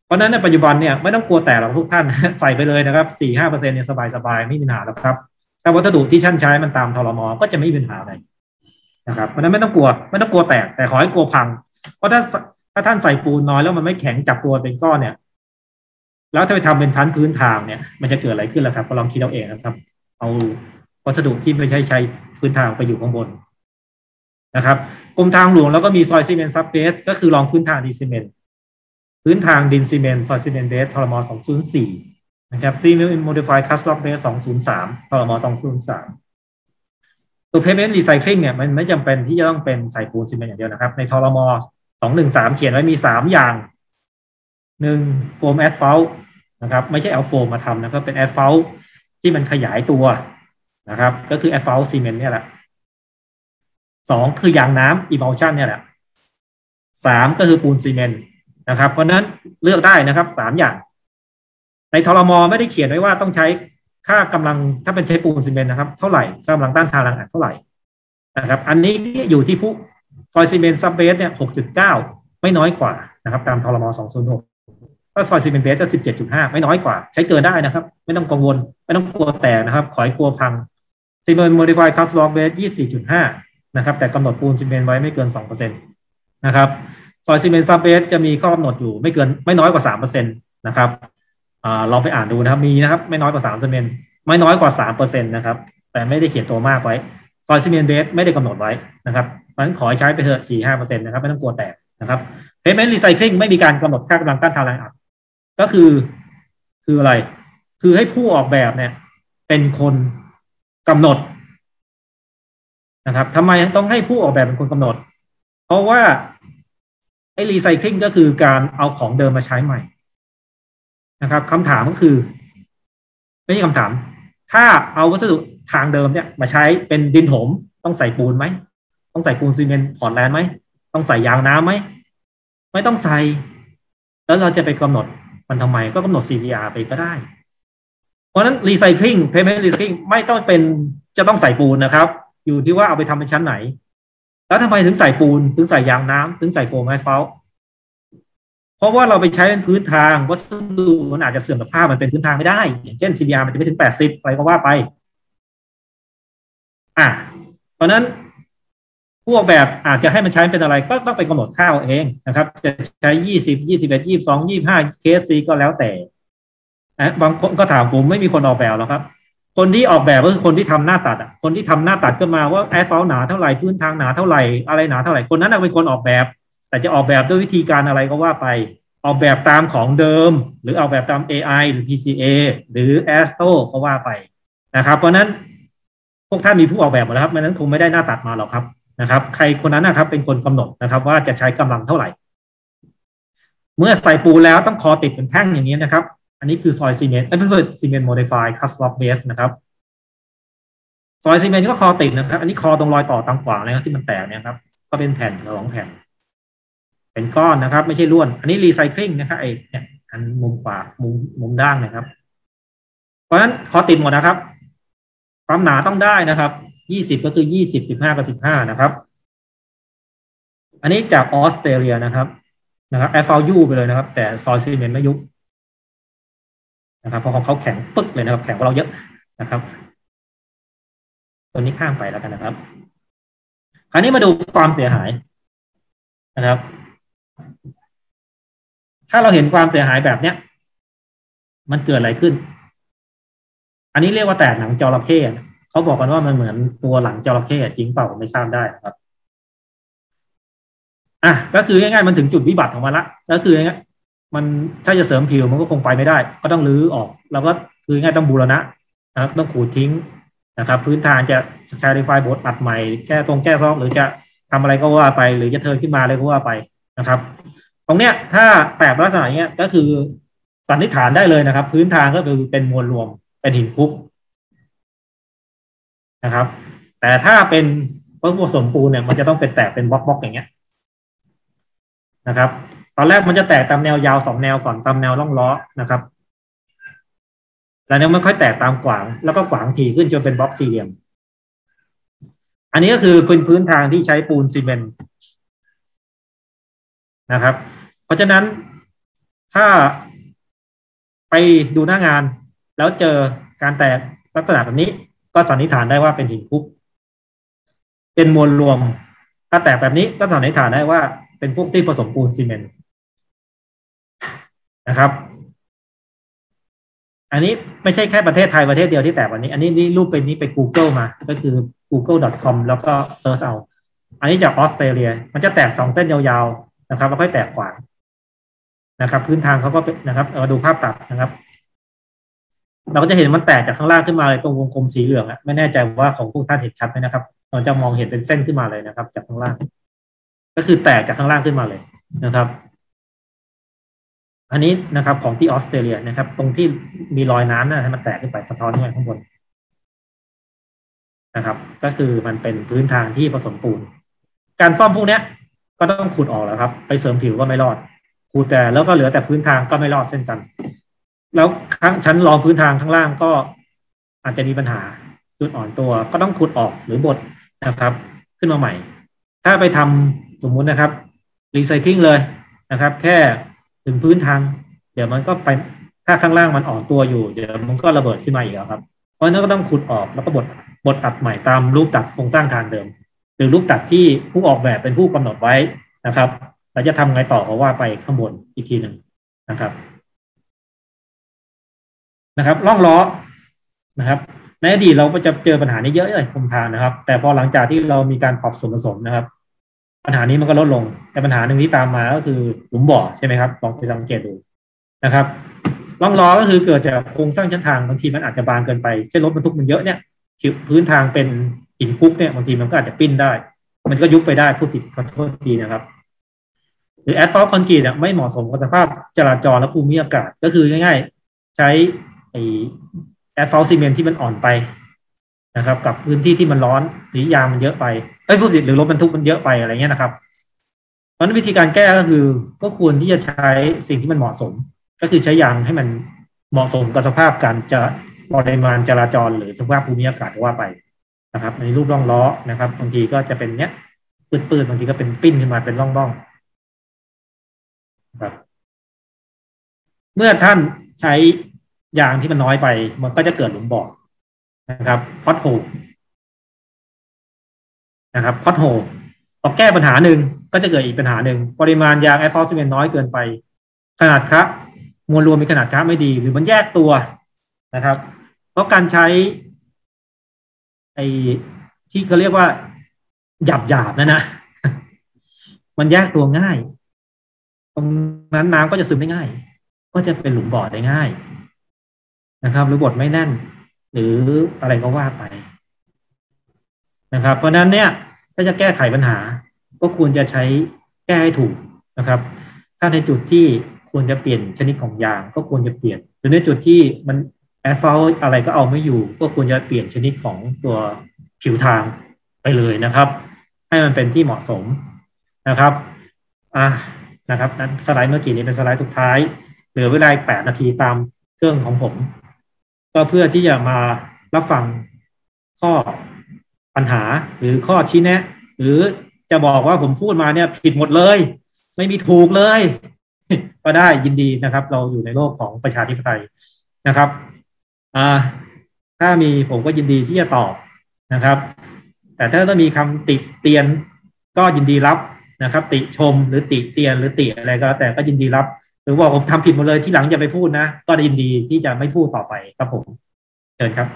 เพราะนั้นในปัจจุบันเนี่ยไม่ต้องกลัวแตกหรอกทุกท่าน ใส่ไปเลยนะครับ สี่ถึงห้าเปอร์เซ็นต์ เนี่ยสบายๆไม่มีปัญหาแล้วครับถ้าวัสดุที่ท่านใช้มันตามทรมก็จะไม่มีปัญหาอะไรนะครับเพราะนั้นไม่ต้องกลัวไม่ต้องกลัวแตกแต่ขอให้กลัวพังเพราะถ้าถ้าท่านใส่ปูนน้อยแล้วมันไม่แข็งจับตัวเป็นก้อนเนี่ยแล้วถ้าไปทำเป็นชั้นพื้นทางเนี่ยมันจะเกิดอะไรขึ้นล่ะครับก็ลองคิดเอาเองนะครับเอาวัสดุที่ไม่ใช่ใช้พื้นทางไปอยู่ข้างบนนะครับกรมทางหลวงแล้วก็มีซอยซีเมนต์ซับเบสก็คือรองพื้นทางดินซีเมนต์พื้นทางดินซีเมนต์ซอยซีเมนต์เบสทรมสองศูนย์สี่นะครับซีเมนต์โมดิฟายคัสล็อกเบสสองศูนย์สามทรมสองศูนย์สามตัวเพเมนต์รีไซคลิงเนี่ยมันไม่จำเป็นที่จะต้องเป็นใส่ปูนซีเมนต์อย่างเดียวนะครับในทรมสองหนึ่งสามเขียนไว้มีสามอย่างหนึ่งโฟมแอสฟัลต์นะครับไม่ใช่เอาโฟมมาทำนะครับเป็นแอสฟัลต์ที่มันขยายตัวนะครับก็คือแอสฟัลต์ซีเมนต์เนี่ยแหละสองคือยางน้ำ emulsion เนี่ยแหละสามก็คือปูนซีเมนต์นะครับเพราะนั้นเลือกได้นะครับสามอย่างในทรมไม่ได้เขียนไว้ว่าต้องใช้ค่ากำลังถ้าเป็นใช้ปูนซีเมนต์นะครับเท่าไหร่กำลังต้านทานแรงอัดเท่าไหร่นะครับอันนี้อยู่ที่ผู้ซอยซีเมนต์ซับเบสเนี่ย หกจุดเก้า ไม่น้อยกว่านะครับตามทรมสองศูนย์หกถ้าซอยซีเมนต์เบสจะ สิบเจ็ดจุดห้า ไม่น้อยกว่าใช้เกินได้นะครับไม่ต้องกังวลไม่ต้องกลัวแตกนะครับขอให้กลัวพังซีเมนต์โมดิฟายคัสล็อกเบส ยี่สิบสี่จุดห้า นะครับแต่กำหนดปูนซีเมนต์ไว้ไม่เกิน สองเปอร์เซ็นต์ นะครับซอยซีเมนต์ซับเบสจะมีข้อกำหนดอยู่ไม่เกินไม่น้อยกว่า สามเปอร์เซ็นต์ นะครับอ่าลองไปอ่านดูนะครับมีนะครับไม่น้อยกว่า สามเปอร์เซ็นต์ ไม่น้อยกว่า สามเปอร์เซ็นต์ นะครับแต่ไม่ได้เขียนตัวมากไว้ซอยซีเมนต์เบสไม่ได้กำหนดไว้นะครับเพราะฉะนั้นขอให้ใช้ไปเถอะ สี่ถึงห้าเปอร์เซ็นต์ นะครับไม่ต้องกลัวแตกนะครับเพย์เมนต์รีไซคลิงไม่มีการกำหนดค่ากำลังต้านทานแรงอัดก็คือคืออะไรคือให้ผู้ออกแบบเนี่ยเป็นคนกำหนดนะครับทำไมต้องให้ผู้ออกแบบเป็นคนกำหนดเพราะว่าไอ้รีไซคลิงก็คือการเอาของเดิมมาใช้ใหม่นะครับคำถามก็คือไม่ใช่คำถามถ้าเอาวัสดุทางเดิมเนี่ยมาใช้เป็นดินถมต้องใส่ปูนไหมต้องใส่ปูนซีเมนต์พอร์ตแลนด์ไหมต้องใส่ยางน้ำไหมไม่ต้องใส่แล้วเราจะไปกำหนดมันทำไมก็กำหนด ซี พี อาร์ ไปก็ได้เพราะฉะนั้นรีไซคลิงเพย์เมนต์รีไซคลิงไม่ต้องเป็นจะต้องใส่ปูนนะครับอยู่ที่ว่าเอาไปทำเป็นชั้นไหนแล้วทำไมถึงใส่ปูนถึงใส่ยางน้ำถึงใส่โฟมแอสฟัลต์เพราะว่าเราไปใช้เป็นพื้นทางวัสดุมันอาจจะเสื่อมสภาพมันเป็นพื้นทางไม่ได้อย่างเช่น ซี พี อาร์ มันจะไม่ถึงแปดสิบอะไรก็ว่าไปอ่ะเพราะนั้นผู้ออกแบบอาจจะให้มันใช้เป็นอะไรก็ต้องไปกำหนดค่าเองนะครับจะใช้ยี่สิบ ยี่สิบเอ็ด ยี่สิบสอง ยี่สิบห้าเคสซีก็แล้วแต่นะบางคนก็ถามผมไม่มีคนออกแบบหรอกครับคนที่ออกแบบก็คือคนที่ทำหน้าตัดอ่ะคนที่ทำหน้าตัดก็มาว่าแอสฟัลต์หนาเท่าไหร่พื้นทางหนาเท่าไหร่อะไรหนาเท่าไหร่คนนั้นเป็นคนออกแบบแต่จะออกแบบด้วยวิธีการอะไรก็ว่าไปออกแบบตามของเดิมหรือออกแบบตาม เอ ไอ หรือ พี ซี เอ หรือ เอ เอส ที โอ ก็ว่าไปนะครับเพราะนั้นพวกท่านมีผู้ออกแบบหมดแล้วครับไม่นั้นคงไม่ได้หน้าตัดมาหรอกครับนะครับใครคนนั้นนะครับเป็นคนกำหนดนะครับว่าจะใช้กำลังเท่าไหร่เมื่อใส่ปูแล้วต้องคอติดเป็นแท่งอย่างนี้นะครับอันนี้คือซอยซีเมนต์เอ้ยเพื่อนซีเมนต์โมดิฟายคัสล็อกเบสนะครับซอยซีเมนต์ก็คอติดนะครับอันนี้คอตรงรอยต่อตามขวางเลยนะที่มันแตกเนี่ยครับก็เป็นแผ่นสองแผ่นเป็นก้อนนะครับไม่ใช่ล้วนอันนี้รีไซคลิงนะครับไอ้เนี่ยอันมุมขวามุมมุมด้านนะครับเพราะฉะนั้นคอติดหมดนะครับความหนาต้องได้นะครับยี่สิบก็คือยี่สิบ สิบห้าก็สิบห้านะครับอันนี้จากออสเตรเลียนะครับนะครับแอสฟัลต์ยูไปเลยนะครับแต่ซอยซีเมนต์ไม่ยุบนะครับเพราะของเขาแข็งปึ๊กเลยนะครับแข็งกว่าเราเยอะนะครับตัวนี้ข้ามไปแล้วกันนะครับคราวนี้มาดูความเสียหายนะครับถ้าเราเห็นความเสียหายแบบเนี้ยมันเกิดอะไรขึ้นอันนี้เรียกว่าแตกหนังจระเข้เขาบอกกันว่ามันเหมือนตัวหลังจระเข้จริงเปล่าไม่ทราบได้ครับอ่ะก็คือง่ายๆมันถึงจุดวิบัติของมันละก็คือง่ายๆมันถ้าจะเสริมผิวมันก็คงไปไม่ได้ก็ต้องรื้อออกแล้วก็คือง่ายต้องบูรณะนะครับต้องขูดทิ้งนะครับพื้นฐานจะแคลิฟายบทอัดใหม่แก้ตรงแก้ซอกหรือจะทำอะไรก็ว่าไปหรือจะเทิร์นขึ้นมาอะไรก็ว่าไปนะครับตรงเนี้ยถ้าแตกลักษณะเนี้ยก็คือสันนิษฐานได้เลยนะครับพื้นทางก็คือเป็นมวลรวมเป็นหินคุกนะครับแต่ถ้าเป็นพวกผสมปูนเนี่ยมันจะต้องเป็นแตกเป็นบล็อกๆอย่างเงี้ยนะครับตอนแรกมันจะแตกตามแนวยาวสองแนวก่อนตามแนวร่องล้อนะครับแล้วเนี่ยมันค่อยแตกตามขวางแล้วก็ขวางถี่ขึ้นจนเป็นบล็อกสี่เหลี่ยมอันนี้ก็คือพื้นพื้นทางที่ใช้ปูนซีเมนต์นะครับเพราะฉะนั้นถ้าไปดูหน้างานแล้วเจอการแตกลักษณะแบบนี้ก็สันนิษฐานได้ว่าเป็นหินคุกเป็นมวลรวมถ้าแตกแบบนี้ก็สันนิษฐานได้ว่าเป็นพวกที่ผสมปูนซีเมนต์นะครับอันนี้ไม่ใช่แค่ประเทศไทยประเทศเดียวที่แตกวันนี้อันนี้นี่รูปเป็นนี้ไป Google มาก็คือ กูเกิล ดอท คอม แล้วก็เซิร์ชเอาอันนี้จากออสเตรเลียมันจะแตกสองเส้นยาวๆนะครับแล้วค่อยแตกขวางนะครับพื้นทางเขาก็นะครับเอาดูภาพตัดนะครับเราก็จะเห็นมันแตกจากข้างล่างขึ้นมาเลยตรงวงกลมสีเหลืองอะไม่แน่ใจว่าของพวกท่านเห็นชัดไหมนะครับเราจะมองเห็นเป็นเส้นขึ้นมาเลยนะครับจากข้างล่างก็คือแตกจากข้างล่างขึ้นมาเลยนะครับอันนี้นะครับของที่ออสเตรเลียนะครับตรงที่มีรอยน้ำนะให้มันแตกขึ้นไปสะท้อนขึ้นไปข้างบนนะครับก็คือมันเป็นพื้นทางที่ผสมปูนการซ่อมพวกนี้ก็ต้องขุดออกแล้วครับไปเสริมผิวก็ไม่รอดขุดแต่แล้วก็เหลือแต่พื้นทางก็ไม่รอดเช่นกันแล้วชั้นรองพื้นทางข้างล่างก็อาจจะมีปัญหาจุดอ่อนตัวก็ต้องขุดออกหรือบดนะครับขึ้นมาใหม่ถ้าไปทำสมมุตินะครับรีไซเคิลเลยนะครับแค่ถึงพื้นทางเดี๋ยวมันก็ไปถ้าข้างล่างมันอ่อนตัวอยู่เดี๋ยวมันก็ระเบิดขึ้นมาอีกครับเพราะฉะนั้นก็ต้องขุดออกแล้วก็บดบดอัดใหม่ตามรูปตัดโครงสร้างทางเดิมหรือรูปตัดที่ผู้ออกแบบเป็นผู้กำหนดไว้นะครับเราจะทำไงต่อก็ว่าไปข้างบนอีกทีหนึ่งนะครับนะครับล่องล้อนะครับในอดีตเราก็จะเจอปัญหานี้เยอะเลยคมทานนะครับแต่พอหลังจากที่เรามีการปรับส่วนผสมนะครับปัญหานี้มันก็ลดลงแต่ปัญหาหนึ่งที่ตามมาก็คือหลุมบ่อใช่ไหมครับลองไปสังเกตดูนะครับล่องล้อก็คือเกิดจากโครงสร้างชั้นทางบางทีมันอาจจะบางเกินไปเช่นรถบรรทุกมันเยอะเนี่ยพื้นทางเป็นหินคุกเนี่ยบางทีมันก็อาจจะปิ้นได้มันก็ยุบไปได้ผู้ติดขอโทษทีนะครับหรือแอสฟัลต์คอนกรีตอ่ะไม่เหมาะสมกับสภาพจราจรและภูมิอากาศก็คือง่ายๆใช้ไอแอสฟัลต์ซีเมนต์ที่มันอ่อนไปนะครับกับพื้นที่ที่มันร้อนหรือยางมันเยอะไปไอ้ผู้ติดหรือรถบรรทุกมันเยอะไปอะไรเงี้ยนะครับเพราะฉะนั้นวิธีการแก้ก็คือก็ควรที่จะใช้สิ่งที่มันเหมาะสมก็คือใช้ยางให้มันเหมาะสมกับสภาพการจะปริมาณจราจรหรือสภาพภูมิอากาศว่าไปนะครับในรูปร่องล้อนะครับบางทีก็จะเป็นเนี้ยปื้นๆบางทีก็เป็นปิ้นขึ้นมาเป็นร่องๆครับเมื่อท่านใช้ยางที่มันน้อยไปมันก็จะเกิดหลุมบ่อนะครับพอตโฮนะครับพอตโฮพอแก้ปัญหาหนึ่งก็จะเกิดอีกปัญหาหนึ่งปริมาณยางแอสฟัลต์ซีเมนต์น้อยเกินไปขนาดคะมวลรวมมีขนาดคะไม่ดีหรือมันแยกตัวนะครับเพราะการใช้ไอ้ที่เขาเรียกว่าหยาบหยาบนะนะมันแยกตัวง่ายตรงนั้นน้ำก็จะซึมได้ง่ายก็จะเป็นหลุมบ่อได้ง่ายนะครับหรือบดไม่แน่นหรืออะไรก็ว่าไปนะครับเพราะนั้นเนี่ยถ้าจะแก้ไขปัญหาก็ควรจะใช้แก้ให้ถูกนะครับถ้าในจุดที่ควรจะเปลี่ยนชนิดของยางก็ควรจะเปลี่ยนหรือในจุดที่มันแอสฟัลต์อะไรก็เอาไม่อยู่ก็ควรจะเปลี่ยนชนิดของตัวผิวทางไปเลยนะครับให้มันเป็นที่เหมาะสมนะครับอ่ะนะครับนั้นสไลด์เมื่อกี้นี้เป็นสไลด์สุดท้ายเหลือเวลาแปดนาทีตามเครื่องของผมก็เพื่อที่จะมารับฟังข้อปัญหาหรือข้อชี้แนะหรือจะบอกว่าผมพูดมาเนี่ยผิดหมดเลยไม่มีถูกเลยก็ได้ยินดีนะครับเราอยู่ในโลกของประชาธิปไตยนะครับอ่าถ้ามีผมก็ยินดีที่จะตอบนะครับแต่ถ้าต้องมีคำติเตียนก็ยินดีรับนะครับติชมหรือติเตียนหรือติอะไรก็แต่ก็ยินดีรับหรือว่าผมทำผิดหมดเลยที่หลังอย่าไปพูดนะก็ยินดีที่จะไม่พูดต่อไปครับผมเชิญครับ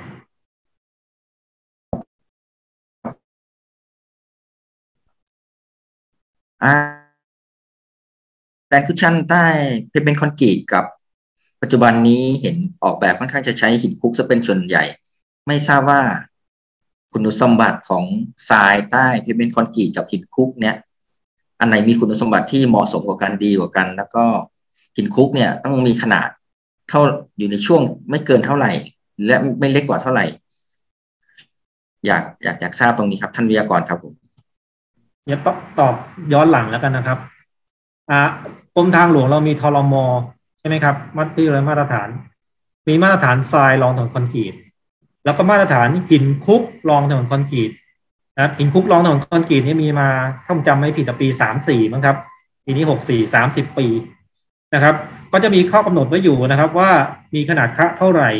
อ่าแรงคุชชั่นใต้เพเมนต์คอนกรีตกับปัจจุบันนี้เห็นออกแบบค่อนข้างจะใช้หินคุกซะเป็นส่วนใหญ่ไม่ทราบว่าคุณสมบัติของทรายใต้เพเมนต์คอนกรีตกับหินคุกเนี่ยอันไหนมีคุณสมบัติที่เหมาะสมกว่ากันดีกว่ากันแล้วก็หินคุกเนี่ยต้องมีขนาดเท่าอยู่ในช่วงไม่เกินเท่าไหร่และไม่เล็กกว่าเท่าไหร่อยากอยากอยากทราบตรงนี้ครับท่านวิทยากรครับผมเดี๋ยวตอบย้อนหลังแล้วกันนะครับอ่ากรมทางหลวงเรามีทรม.ใช่ไหมครับมัดที่เลยมาตรฐานมีมาตรฐานทรายรองถนนคอนกรีตแล้วก็มาตรฐานหินคุกรองถนนคอนกรีตนะครับหินคุกรองถนนคอนกรีตนี่มีมาถ้าผมจำไม่ผิดปีสามสี่มั้งครับปีนี้หกสี่ สามสิบปีนะครับก็จะมีข้อกำหนดไว้อยู่นะครับว่ามีขนาดค่าเท่าไหร่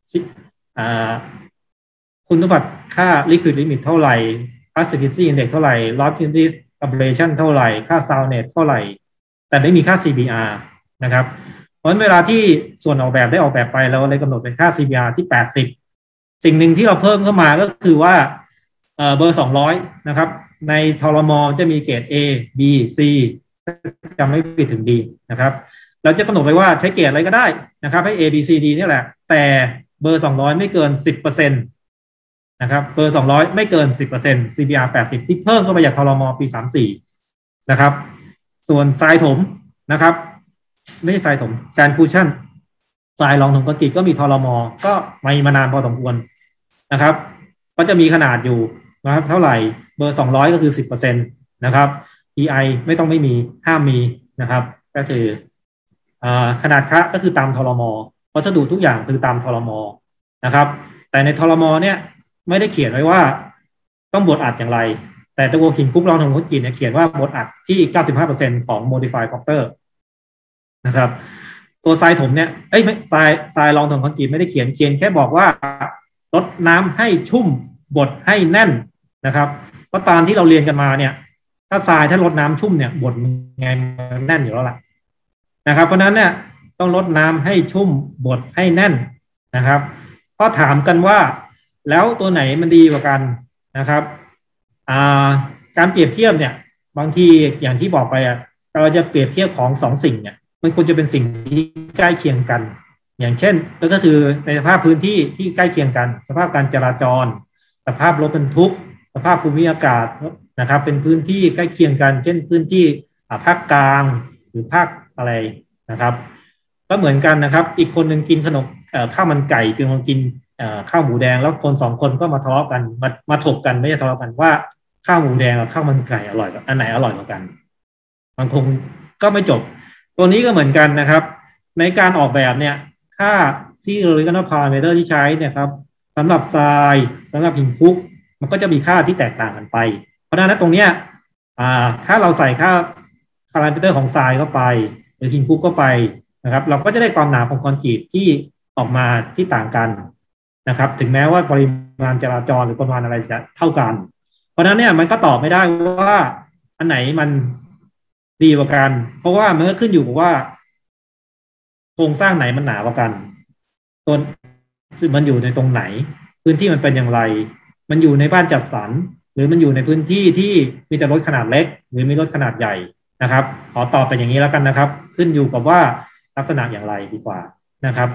คุณสมบัติค่า liquid limit เท่าไหร่ plasticity index เท่าไหร่ longevity ablation เท่าไหร่ค่า soundness เท่าไหร่แต่ไม่มีค่า ซี บี อาร์ นะครับเพราะฉะนั้นเวลาที่ส่วนออกแบบได้ออกแบบไปเราเลยกำหนดเป็นค่า ซี บี อาร์ ที่แปดสิบสิ่งหนึ่งที่เราเพิ่มเข้ามาก็คือว่าเบอร์สองร้อยนะครับในทรมจะมีเกรด A B C จำไม่ผิดถึง D นะครับเราจะกำหนดไว้ว่าใช้เกรดอะไรก็ได้นะครับให้ A B C D นี่แหละแต่เบอร์สองร้อยไม่เกิน สิบเปอร์เซ็นต์ นะครับเบอร์สองร้อยไม่เกิน สิบเปอร์เซ็นต์ ซี บี อาร์ แปดสิบที่เพิ่มเข้าไปจากทรมปีสามสิบสี่นะครับส่วนทรายถมนะครับไม่ใช่ทรายถมแซนคูชั่นทรายรองถมคอนกรีตก็มีทรมก็มีมานานพอสมควรนะครับก็จะมีขนาดอยู่นะครับเท่าไหร่เบอร์สองร้อยก็คือ สิบเปอร์เซ็นต์ นะครับ อี ไอ ไม่ต้องไม่มีห้ามมีนะครับก็คือขนาดคะก็คือตามทรมวัสดุทุกอย่างคือตามทรมนะครับแต่ในทรมเนี่ยไม่ได้เขียนไว้ว่าต้องบดอัดอย่างไรแต่ตัวหินคุกรองถมคอนกรีตเนี่ยเขียนว่าบดอัดที่ เก้าสิบห้าเปอร์เซ็นต์ ของ modified factor นะครับตัวทรายถมเนี่ยเอ้ยไม่ทรายทรายรองถมคอนกรีตไม่ได้เขียนเขียนแค่บอกว่าลดน้ำให้ชุ่มบดให้แน่นนะครับเพราะตามที่เราเรียนกันมาเนี่ยถ้าทรายถ้าลดน้ำชุ่มเนี่ยบดไงมันแน่นอยู่แล้วล่ะนะครับเพราะนั้นเนี่ยต้องลดน้ำให้ชุ่มบดให้แน่นนะครับก็ถามกันว่าแล้วตัวไหนมันดีกว่ากันนะครับการเปรียบเทียบเนี่ยบางทีอย่างที่บอกไปอ่ะเราจะเปรียบเทียบของสองสิ่งเนี่ยมันควรจะเป็นสิ่งที่ใกล้เคียงกันอย่างเช่นก็คือในสภาพพื้นที่ที่ใกล้เคียงกันสภาพการจราจรสภาพรถบรรทุกสภาพภูมิอากาศนะครับเป็นพื้นที่ใกล้เคียงกันเช่นพื้นที่ภาคกลางหรือภาคอะไรนะครับก็เหมือนกันนะครับอีกคนหนึ่งกินขนมข้าวมันไก่กินกินข้าวหมูแดงแล้วคนสองคนก็มาทะเลาะกันมามาถกกันไม่ใช่ทะเลาะกันว่าข้าวหมูแดงกับข้าวมันไก่อร่อยอันไหนอร่อยกว่ากันมันคงก็ไม่จบตัวนี้ก็เหมือนกันนะครับในการออกแบบเนี่ยค่าที่ regional parameter ที่ใช้เนี่ยครับสำหรับทรายสำหรับหินคลุกมันก็จะมีค่าที่แตกต่างกันไปเพราะฉะนั้นตรงเนี้ยถ้าเราใส่ค่า parameter ของทรายเข้าไปหรือหินคลุกเข้าไปนะครับเราก็จะได้ความหนาของคอนกรีตที่ออกมาที่ต่างกันนะครับถึงแม้ว่าปริมาณจราจรหรือปริมาณอะไรจะเท่ากันเพราะฉะนั้นเนี่ยมันก็ตอบไม่ได้ว่าอันไหนมันดีกว่ากันเพราะว่ามันก็ขึ้นอยู่กับว่าโครงสร้างไหนมันหนากว่ากันตัวมันอยู่ในตรงไหนพื้นที่มันเป็นอย่างไรมันอยู่ในบ้านจัดสรรหรือมันอยู่ในพื้นที่ที่มีแต่รถขนาดเล็กหรือมีรถขนาดใหญ่นะครับขอตอบเป็นอย่างนี้แล้วกันนะครับขึ้นอยู่กับว่าลักษณะอย่างไรดีกว่านะครับ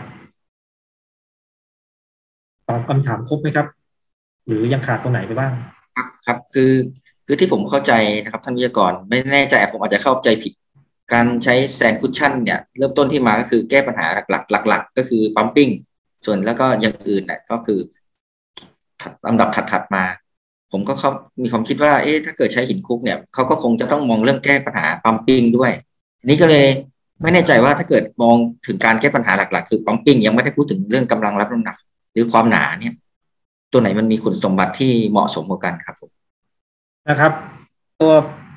ตอบคำถามครบไหมครับหรือยังขาดตรงไหนไปบ้างครับครับคือคือที่ผมเข้าใจนะครับท่านวิทยากรไม่แน่ใจผมอาจจะเข้าใจผิดการใช้แซนคุชชั่นเนี่ยเริ่มต้นที่มาก็คือแก้ปัญหาหลักๆหลักๆก็คือปั๊มปิ้งส่วนแล้วก็อย่างอื่นเนี่ยก็คือลำดับถัดๆมาผมก็เขามีความคิดว่าเอ๊ะถ้าเกิดใช้หินคลุกเนี่ยเขาก็คงจะต้องมองเรื่องแก้ปัญหาปั๊มปิ้งด้วยนี่ก็เลยไม่แน่ใจว่าถ้าเกิดมองถึงการแก้ปัญหาหลักๆคือปั๊มปิ้งยังไม่ได้พูดถึงเรื่องกำลังรับน้ำหนักหรือความหนาเนี่ยตัวไหนมันมีคุณสมบัติที่เหมาะสมกว่ากันครับผมนะครับตัว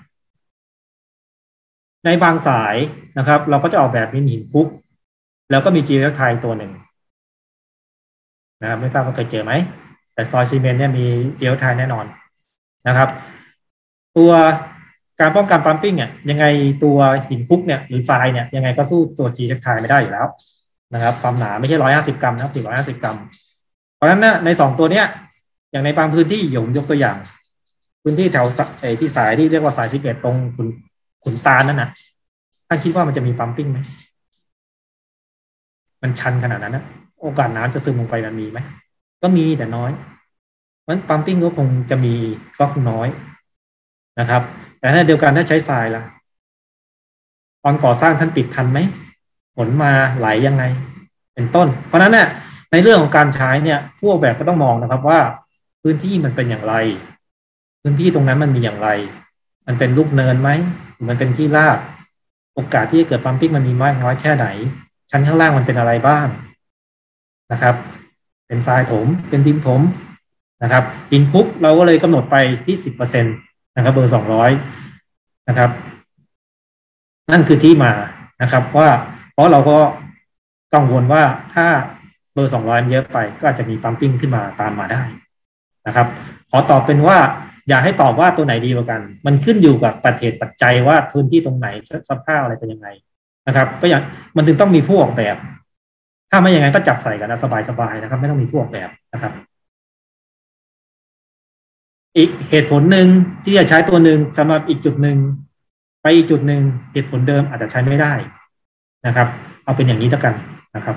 ในบางสายนะครับเราก็จะออกแบบเป็นหินคลุกแล้วก็มีจีเอลไทตัวหนึ่งนะครับไม่ทราบว่าเคยเจอไหมแต่ซอยซีเมนต์เนี่ยมีจีเอลไทแน่นอนนะครับตัวการป้องกันปั๊มปิ้งเนี่ยยังไงตัวหินคลุกเนี่ยหรือทรายเนี่ยยังไงก็สู้ตัวจีเอลไทไม่ได้อยู่แล้วนะครับความหนาไม่ใช่ร้อยห้าสิบกรัมนะครับสี่ร้อยห้าสิบกรัมเพราะฉะนั้นเนี่ยในสองตัวเนี้ยอย่างในบางพื้นที่ผมยกตัวอย่างพื้นที่แถวไอ้ที่สายที่เรียกว่าสายสิบเอ็ดตรงขุนขุนตาลนั่นนะท่านคิดว่ามันจะมีปั๊มปิ้งไหมมันชันขนาดนั้นนะโอกาสน้ำจะซึมลงไปมันมีไหมก็มีแต่น้อยมันปั๊มปิ้งก็คงจะมีก็คงน้อยนะครับแต่ในเดียวกันถ้าใช้ทรายล่ะตอนก่อสร้างท่านปิดทันไหมฝนมาไหลยังไงเป็นต้นเพราะนั้นเนี่ยในเรื่องของการใช้เนี่ยผู้ออกแบบก็ต้องมองนะครับว่าพื้นที่มันเป็นอย่างไรพื้นที่ตรงนั้นมันมีอย่างไรมันเป็นลูกเนินไหมมันเป็นที่ราบโอกาสที่จะเกิดปั๊มปิ้งมันมีมากน้อยแค่ไหนชั้นข้างล่างมันเป็นอะไรบ้างนะครับเป็นทรายถมเป็นดินถมนะครับดินคลุกเราก็เลยกำหนดไปที่ สิบเปอร์เซ็นต์ นะครับเบอร์สองร้อยนะครับนั่นคือที่มานะครับว่าเพราะเราก็กังวลว่าถ้าเบอร์สองร้อยเยอะไปก็อาจจะมีปั๊มปิ้งขึ้นมาตามมาได้นะครับขอตอบเป็นว่าอย่าให้ตอบว่าตัวไหนดีกว่ากันมันขึ้นอยู่กับปัจเหตุปัจจัยว่าพื้นที่ตรงไหนสภาพอะไรเป็นยังไงนะครับก็อย่างมันถึงต้องมีผู้ออกแบบถ้าไม่อย่างนั้นก็จับใส่กันนะสบายๆนะครับไม่ต้องมีผู้ออกแบบนะครับอีกเหตุผลหนึ่งที่จะใช้ตัวหนึ่งสำหรับอีกจุดหนึ่งไปอีกจุดหนึ่งเหตุผลเดิมอาจจะใช้ไม่ได้นะครับเอาเป็นอย่างนี้แล้วกันนะครับ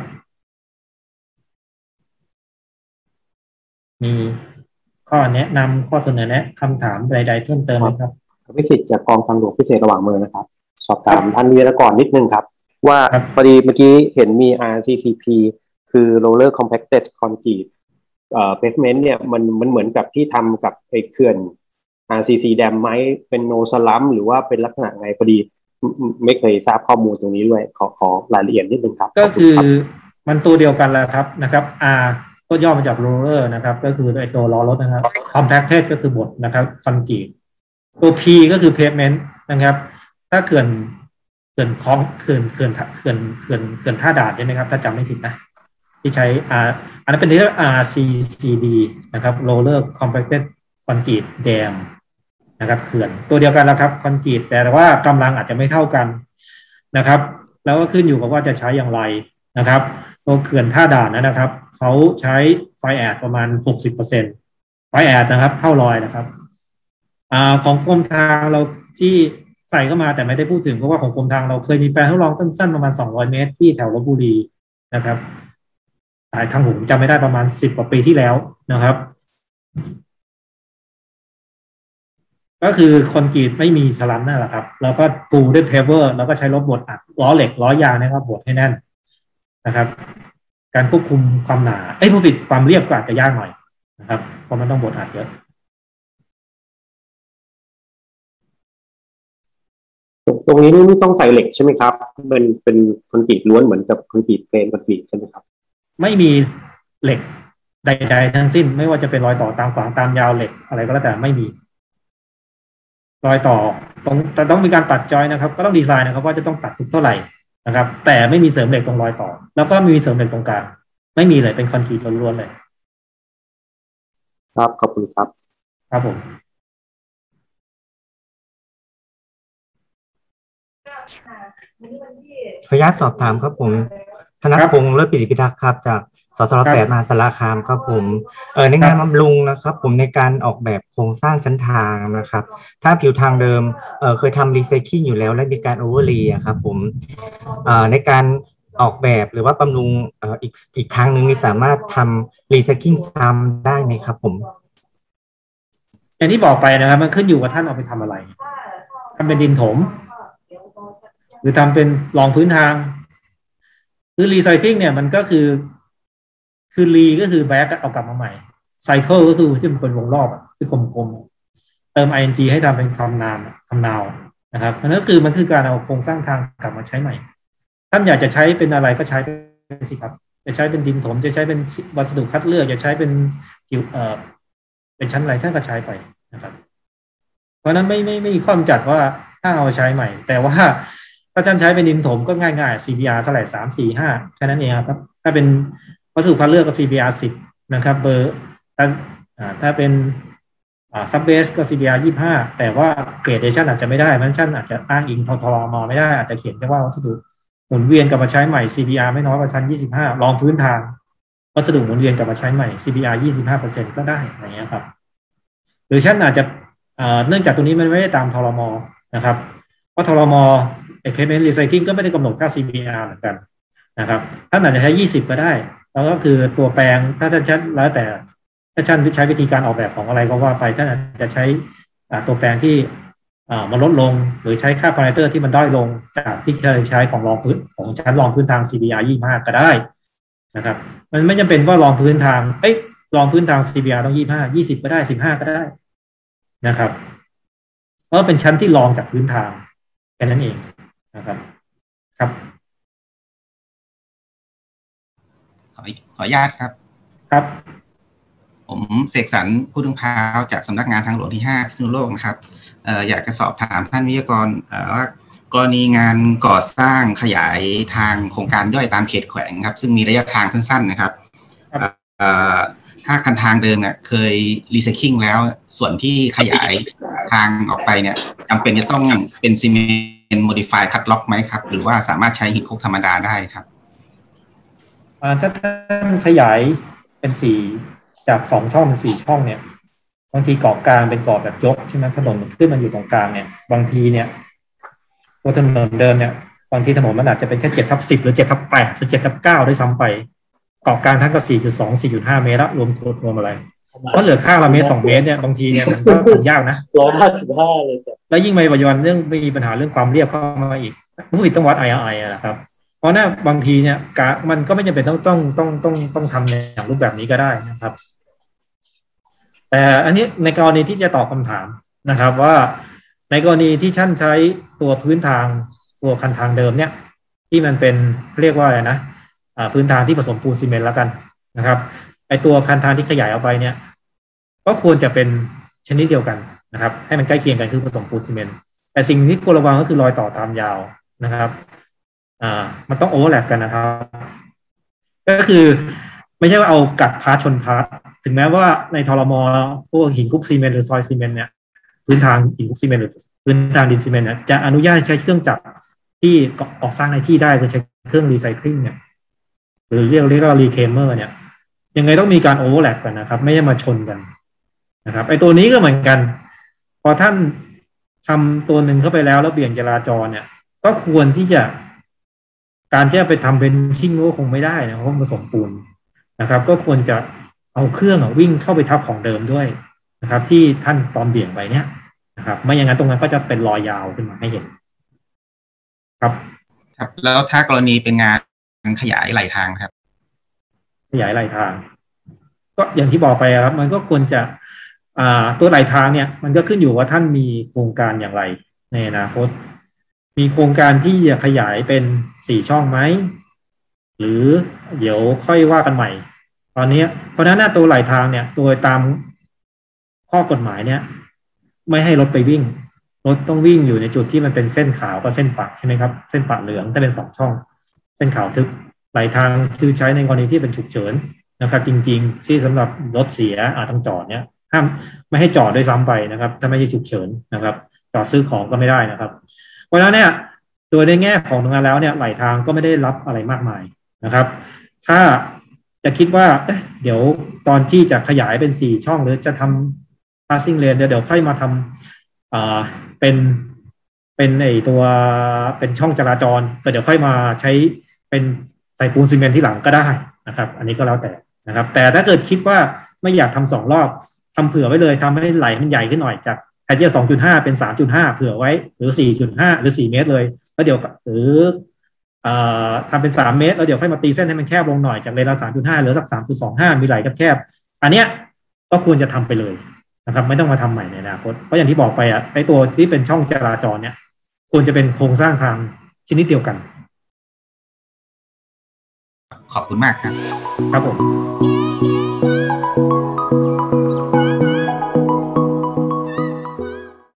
มีข้อแนะนำข้อเสนอแนะคำถามใดๆเพิ่มเติมไหมครับพิสิทธิ์จากกองทางหลวงพิเศษระหว่างเมืองนะครับสอบถามท่านวิทยากรนิดนึงครับว่าพอดีเมื่อกี้เห็นมี อาร์ ซี ซี พี คือ Roller Compacted Concrete เอ่อ Pavement เนี่ยมันมันเหมือนกับที่ทำกับไอ้เขื่อน อาร์ ซี ซี Dam ไหมเป็น No Slump หรือว่าเป็นลักษณะไงพอดีไม่เคยทราบข้อมูลตรงนี้ด้วยขอขอรายละเอียดนิดนึงครับก็คือมันตัวเดียวกันแหละครับนะครับ R ก็ย่อมาจาก roller นะครับก็คือไอตัวล้อรถนะครับ compacted ก็คือบดนะครับคอนกรีตตัว P ก็คือ pavement นะครับถ้าเขื่อนเขื่อนคลองเขื่อนเขื่อนเขื่อนเขื่อนเขื่อนท่าด่านใช่ไหมครับถ้าจำไม่ผิดนะที่ใช้ R อันนั้นเป็นเรียก อาร์ ซี ซี ดี นะครับ roller compacted concrete dam นะครับเขื่อนตัวเดียวกันแล้วครับคอนกรีตแต่ว่ากำลังอาจจะไม่เท่ากันนะครับแล้วก็ขึ้นอยู่กับว่าจะใช้อย่างไรนะครับตัวเขื่อนท่าด่านนะครับเขาใช้ไฟแอดประมาณ หกสิบเปอร์เซ็นต์ ไฟแอดนะครับเท่าลอยนะครับอ่าของกรมทางเราที่ใส่เข้ามาแต่ไม่ได้พูดถึงเพราะว่าของกรมทางเราเคยมีแปลนทดลองสั้นๆประมาณสองร้อยเมตรที่แถวลพบุรีนะครับสายทางผมจำไม่ได้ประมาณสิบกว่าปีที่แล้วนะครับก็คือคอนกรีตไม่มีสลัมนั่นแหละครับแล้วก็ปูด้วยเพเวอร์แล้วก็ใช้รถบดอัดล้อเหล็กล้อยางนะครับบดให้แน่นนะครับการควบคุมความหนาไอ้ผู้ผิดความเรียบก็อาจจะยากหน่อยนะครับเพราะมันต้องบดอัดเยอะตรงนี้ไม่ต้องใส่เหล็กใช่ไหมครับเป็นเป็นคอนกรีตล้วนเหมือนกับคอนกรีตเพลนคอนกรีตใช่ไหมครับไม่มีเหล็กใดๆทั้งสิ้นไม่ว่าจะเป็นรอยต่อตามขวางตามยาวเหล็กอะไรก็แล้วแต่ไม่มีรอยต่อตรงแต่ต้องมีการตัดจอยนะครับก็ต้องดีไซน์นะครับว่าจะต้องตัดทุกเท่าไหร่นะครับแต่ไม่มีเสริมเหล็กตรงรอยต่อแล้วก็ไม่มีเสริมเหล็กตรงกลางไม่มีเลยเป็นคอนกรีตล้วนๆเลยครับขอบคุณครับครับผมขออนุญาตสอบถามครับผมธนพงษ์เลิศปิติพิทักษ์ครับจากสทรแปดมหาสารคามครับผมเออในงานบำรุงนะครับผมในการออกแบบโครงสร้างชั้นทางนะครับถ้าผิวทางเดิมเออเคยทำรีไซเคิลอยู่แล้วและมีการโอเวอร์เลย์ครับผมเอ่อในการออกแบบหรือว่าบำรุงเอ่ออีกอีกครั้งหนึ่งนี่สามารถทำรีไซเคิลซ้ำได้ไหมครับผมอย่างที่บอกไปนะครับมันขึ้นอยู่กับท่านเอาไปทำอะไรทำเป็นดินถมหรือทำเป็นรองพื้นทางคือรีไซเคิลเนี่ยมันก็คือคือรีก็คือแบ็กเอากลับมาใหม่ไซเคิลก็คือที่มันเป็นวงรอบอ่ะคือกลมๆเติม ing ให้ทำเป็นคำนามคำนาวนะครับนั่นก็คือมันคือการเอาโครงสร้างทางกลับมาใช้ใหม่ท่านอยากจะใช้เป็นอะไรก็ใช้ไปสิครับจะใช้เป็นดินถมจะใช้เป็นวัสดุคัดเลือกจะใช้เป็นผิวเอ่อเป็นชั้นอะไรท่านก็ใช้ไปนะครับเพราะนั้นไม่ไม่ไม่มีข้อจำกัดว่าถ้าเอาใช้ใหม่แต่ว่าถ้าท่านใช้เป็นดินถมก็ง่ายๆ ซี บี อาร์ เท่าไหร่สามสี่ห้าแค่นั้นเองครับถ้าเป็นวัสดุคัดเลือกก็ ซี บี อาร์ สิบนะครับเบอร์ถ้าถ้าเป็นอ่าซับเบสก็ ซี บี อาร์ ยี่สิบห้าแต่ว่าเกรดเดชั่นอาจจะไม่ได้มันชั่นอาจจะอ้างอิงททรมไม่ได้อาจจะเขียนแค่ว่าวัสดุหมุนเวียนกลับมาใช้ใหม่ ซี บี อาร์ ไม่น้อยกว่าชั้นยี่สิบห้ารองพื้นทางวัสดุหมุนเวียนกลับมาใช้ใหม่ ซี บี อาร์ ยี่สิบห้าเปอร์เซ็นต์ ก็ได้อะไรเงี้ยครับหรือชั้นอาจจะเนื่องจากตัวนี้มันไม่ได้ตามทรมนะครับเพราะทรมไอ้ pavement recycling ก็ไม่ได้กำหนดค่า ซี บี อาร์ เหมือนกันนะครับท่านอาจจะใช้ยี่สิบก็ได้แล้วก็คือตัวแปลงถ้าท่านชั้นแล้วแต่ถ้าท่านที่ใช้วิธีการออกแบบของอะไรก็ว่าไปท่านอาจจะใช้ตัวแปลงที่มันลดลงหรือใช้ค่าพารามิเตอร์ที่มันด้อยลงจากที่เคยใช้ของรองพื้นของชั้นรองพื้นทาง ซี บี อาร์ ยี่สิบห้าก็ได้นะครับมันไม่จำเป็นว่ารองพื้นทางเอ้ยรองพื้นทาง ซี บี อาร์ ต้องยี่สิบห้า ยี่สิบก็ได้สิบห้าก็ได้นะครับเพราะเป็นชั้นที่รองจากพื้นทางแค่นั้นเองนะครับครับขอขออนุญาตครับครับผมเสกสรรผู้ดึงพาวจากสำนักงานทางหลวงที่ห้าพิษณุโลกนะครับเอ่ออยากจะสอบถามท่านวิทยากรเอ่อว่ากรณีงานก่อสร้างขยายทางโครงการย่อยตามเขตแขวงครับซึ่งมีระยะทางสั้นๆนะครับถ้าคันทางเดิมเนี่ยเคยรีไซเคิลแล้วส่วนที่ขยายทางออกไปเนี่ยจำเป็นจะต้องเป็นซีเมนต์โมดิฟายคัตล็อกไหมครับหรือว่าสามารถใช้หินคลุกธรรมดาได้ครับถ้าท่านขยายเป็นสี่จากสองช่องเป็นสี่ช่องเนี่ยบางทีเกาะกลางเป็นเกาะแบบยกใช่ไหมถนนขึ้นมันอยู่ตรงกลางเนี่ยบางทีเนี่ยตัวถนนเดิมเนี่ยบางทีถนนมันอาจจะเป็นแค่เจ็ดทับสิบหรือเจ็ดทับแปดหรือเจ็ดทับเก้าด้วยซ้ำไปเกาะกลางทั้งก็สี่จุดสองสี่จุดห้าเมตรละรวมโคตรรวมอะไรเพราะเหลือข้างละเมตรสองเมตรเนี่ยบางทีเนี่ยมันก็ทำยากนะร้อยห้าสิบห้าเลยจ้ะแล้วยิ่งในปัจจุบันเรื่องมีปัญหาเรื่องความเรียบเข้ามาอีกผู้ผลิตต้องวัด ไอ อาร์ ไอ นะครับเพราะนั้นบางทีเนี่ยกะมันก็ไม่จำเป็นต้องต้องต้องต้องต้องทำในรูปแบบนี้ก็ได้นะครับแต่อันนี้ในกรณีที่จะตอบคำถามนะครับว่าในกรณีที่ท่านใช้ตัวพื้นทางตัวคันทางเดิมเนี่ยที่มันเป็นเรียกว่าอะไรนะพื้นทางที่ผสมปูนซีเมนต์แล้วกันนะครับไอตัวคันทางที่ขยายออกไปเนี่ยก็ควรจะเป็นชนิดเดียวกันนะครับให้มันใกล้เคียงกันคือผสมปูนซีเมนต์แต่สิ่งที่ควรระวังก็คือรอยต่อตามยาวนะครับอ่ามันต้องโอเวอร์แลปกันนะครับก็คือไม่ใช่ว่าเอากัดพาร์ทชนพาร์ทถึงแม้ว่าในทรมพวกหินคลุกซีเมนต์หรือซอยซีเมนต์เนี่ยพื้นทางหินคลุกซีเมนต์หรือพื้นทางดินซีเมนต์เนี่ยจะอนุญาตใช้เครื่องจักรที่ก่อสร้างในที่ได้คือใช้เครื่องรีไซเคิลเนี่ยหรือเรียกเรียกว่ารีเคมเมอร์เนี่ยยังไงต้องมีการโอเวอร์แลปกันนะครับไม่ใช่มาชนกันนะครับไอ้ตัวนี้ก็เหมือนกันพอท่านทำตัวหนึ่งเข้าไปแล้วแล้วเบี่ยงจราจรเนี่ยก็ควรที่จะการที่จะไปทำเป็นชิ้นก็คงไม่ได้นะเพราะผสมปูนนะครับก็ควรจะเอาเครื่องวิ่งเข้าไปทับของเดิมด้วยนะครับที่ท่านตอนเบี่ยงไปเนี่ยนะครับไม่อย่างนั้นตรงนั้นก็จะเป็นรอยยาวขึ้นมาให้เห็นครับครับแล้วถ้ากรณีเป็นงานขยายไหลทางครับขยายไหลทางก็อย่างที่บอกไปครับมันก็ควรจะอ่าตัวไหลทางเนี่ยมันก็ขึ้นอยู่ว่าท่านมีโครงการอย่างไรในอนาคตมีโครงการที่จะขยายเป็นสี่ช่องไหมหรือเดี๋ยวค่อยว่ากันใหม่ตอนนี้เพราะฉะนั้นตัวไหลทางเนี่ยโดยตามข้อกฎหมายเนี่ยไม่ให้รถไปวิ่งรถต้องวิ่งอยู่ในจุดที่มันเป็นเส้นขาวกับเส้นปักใช่ไหมครับเส้นปักเหลืองถ้าเป็นสองช่องเส้นขาวทึบไหลทางคือใช้ในกรณีที่เป็นฉุกเฉินนะครับจริงๆที่สำหรับรถเสียอาจต้องจอดเนี่ยห้ามไม่ให้จอดด้วยซ้ำไปนะครับถ้าไม่ใช่ฉุกเฉินนะครับจอดซื้อของก็ไม่ได้นะครับเพราะฉะนั้นเนี่ยโดยในแง่ของตรงนั้นแล้วเนี่ยไหลทางก็ไม่ได้รับอะไรมากมายนะครับถ้าจะคิดว่าเอ๊ะเดี๋ยวตอนที่จะขยายเป็นสี่ช่องหรือจะทำ passing lane เดี๋ยวเดี๋ยวค่อยมาทำอ่าเป็นเป็นไอตัวเป็นช่องจราจรก็เดี๋ยวค่อยมาใช้เป็นใส่ปูนซีเมนต์ที่หลังก็ได้นะครับอันนี้ก็แล้วแต่นะครับแต่ถ้าเกิดคิดว่าไม่อยากทำสองรอบทำเผื่อไว้เลยทำให้ไหลมันใหญ่ขึ้นหน่อยจากแทนที่จะ สองจุดห้า เป็น สามจุดห้า เผื่อไว้หรือ สี่จุดห้า หรือสี่เมตรเลยแล้วเดี๋ยวหรืออ่าทำเป็นสามเมตรแล้วเดี๋ยวค่อยมาตีเส้นให้มันแคบลงหน่อยจากเลนละ สามจุดห้า เหลือสัก สามจุดสองห้า มีไหลแคบๆอันเนี้ยก็ควรจะทำไปเลยนะครับไม่ต้องมาทำใหม่ในอนาคตเพราะอย่างที่บอกไปอ่ะไอ้ตัวที่เป็นช่องจราจรเนี่ยควรจะเป็นโครงสร้างทางชนิดเดียวกันขอบคุณมากครับครับผม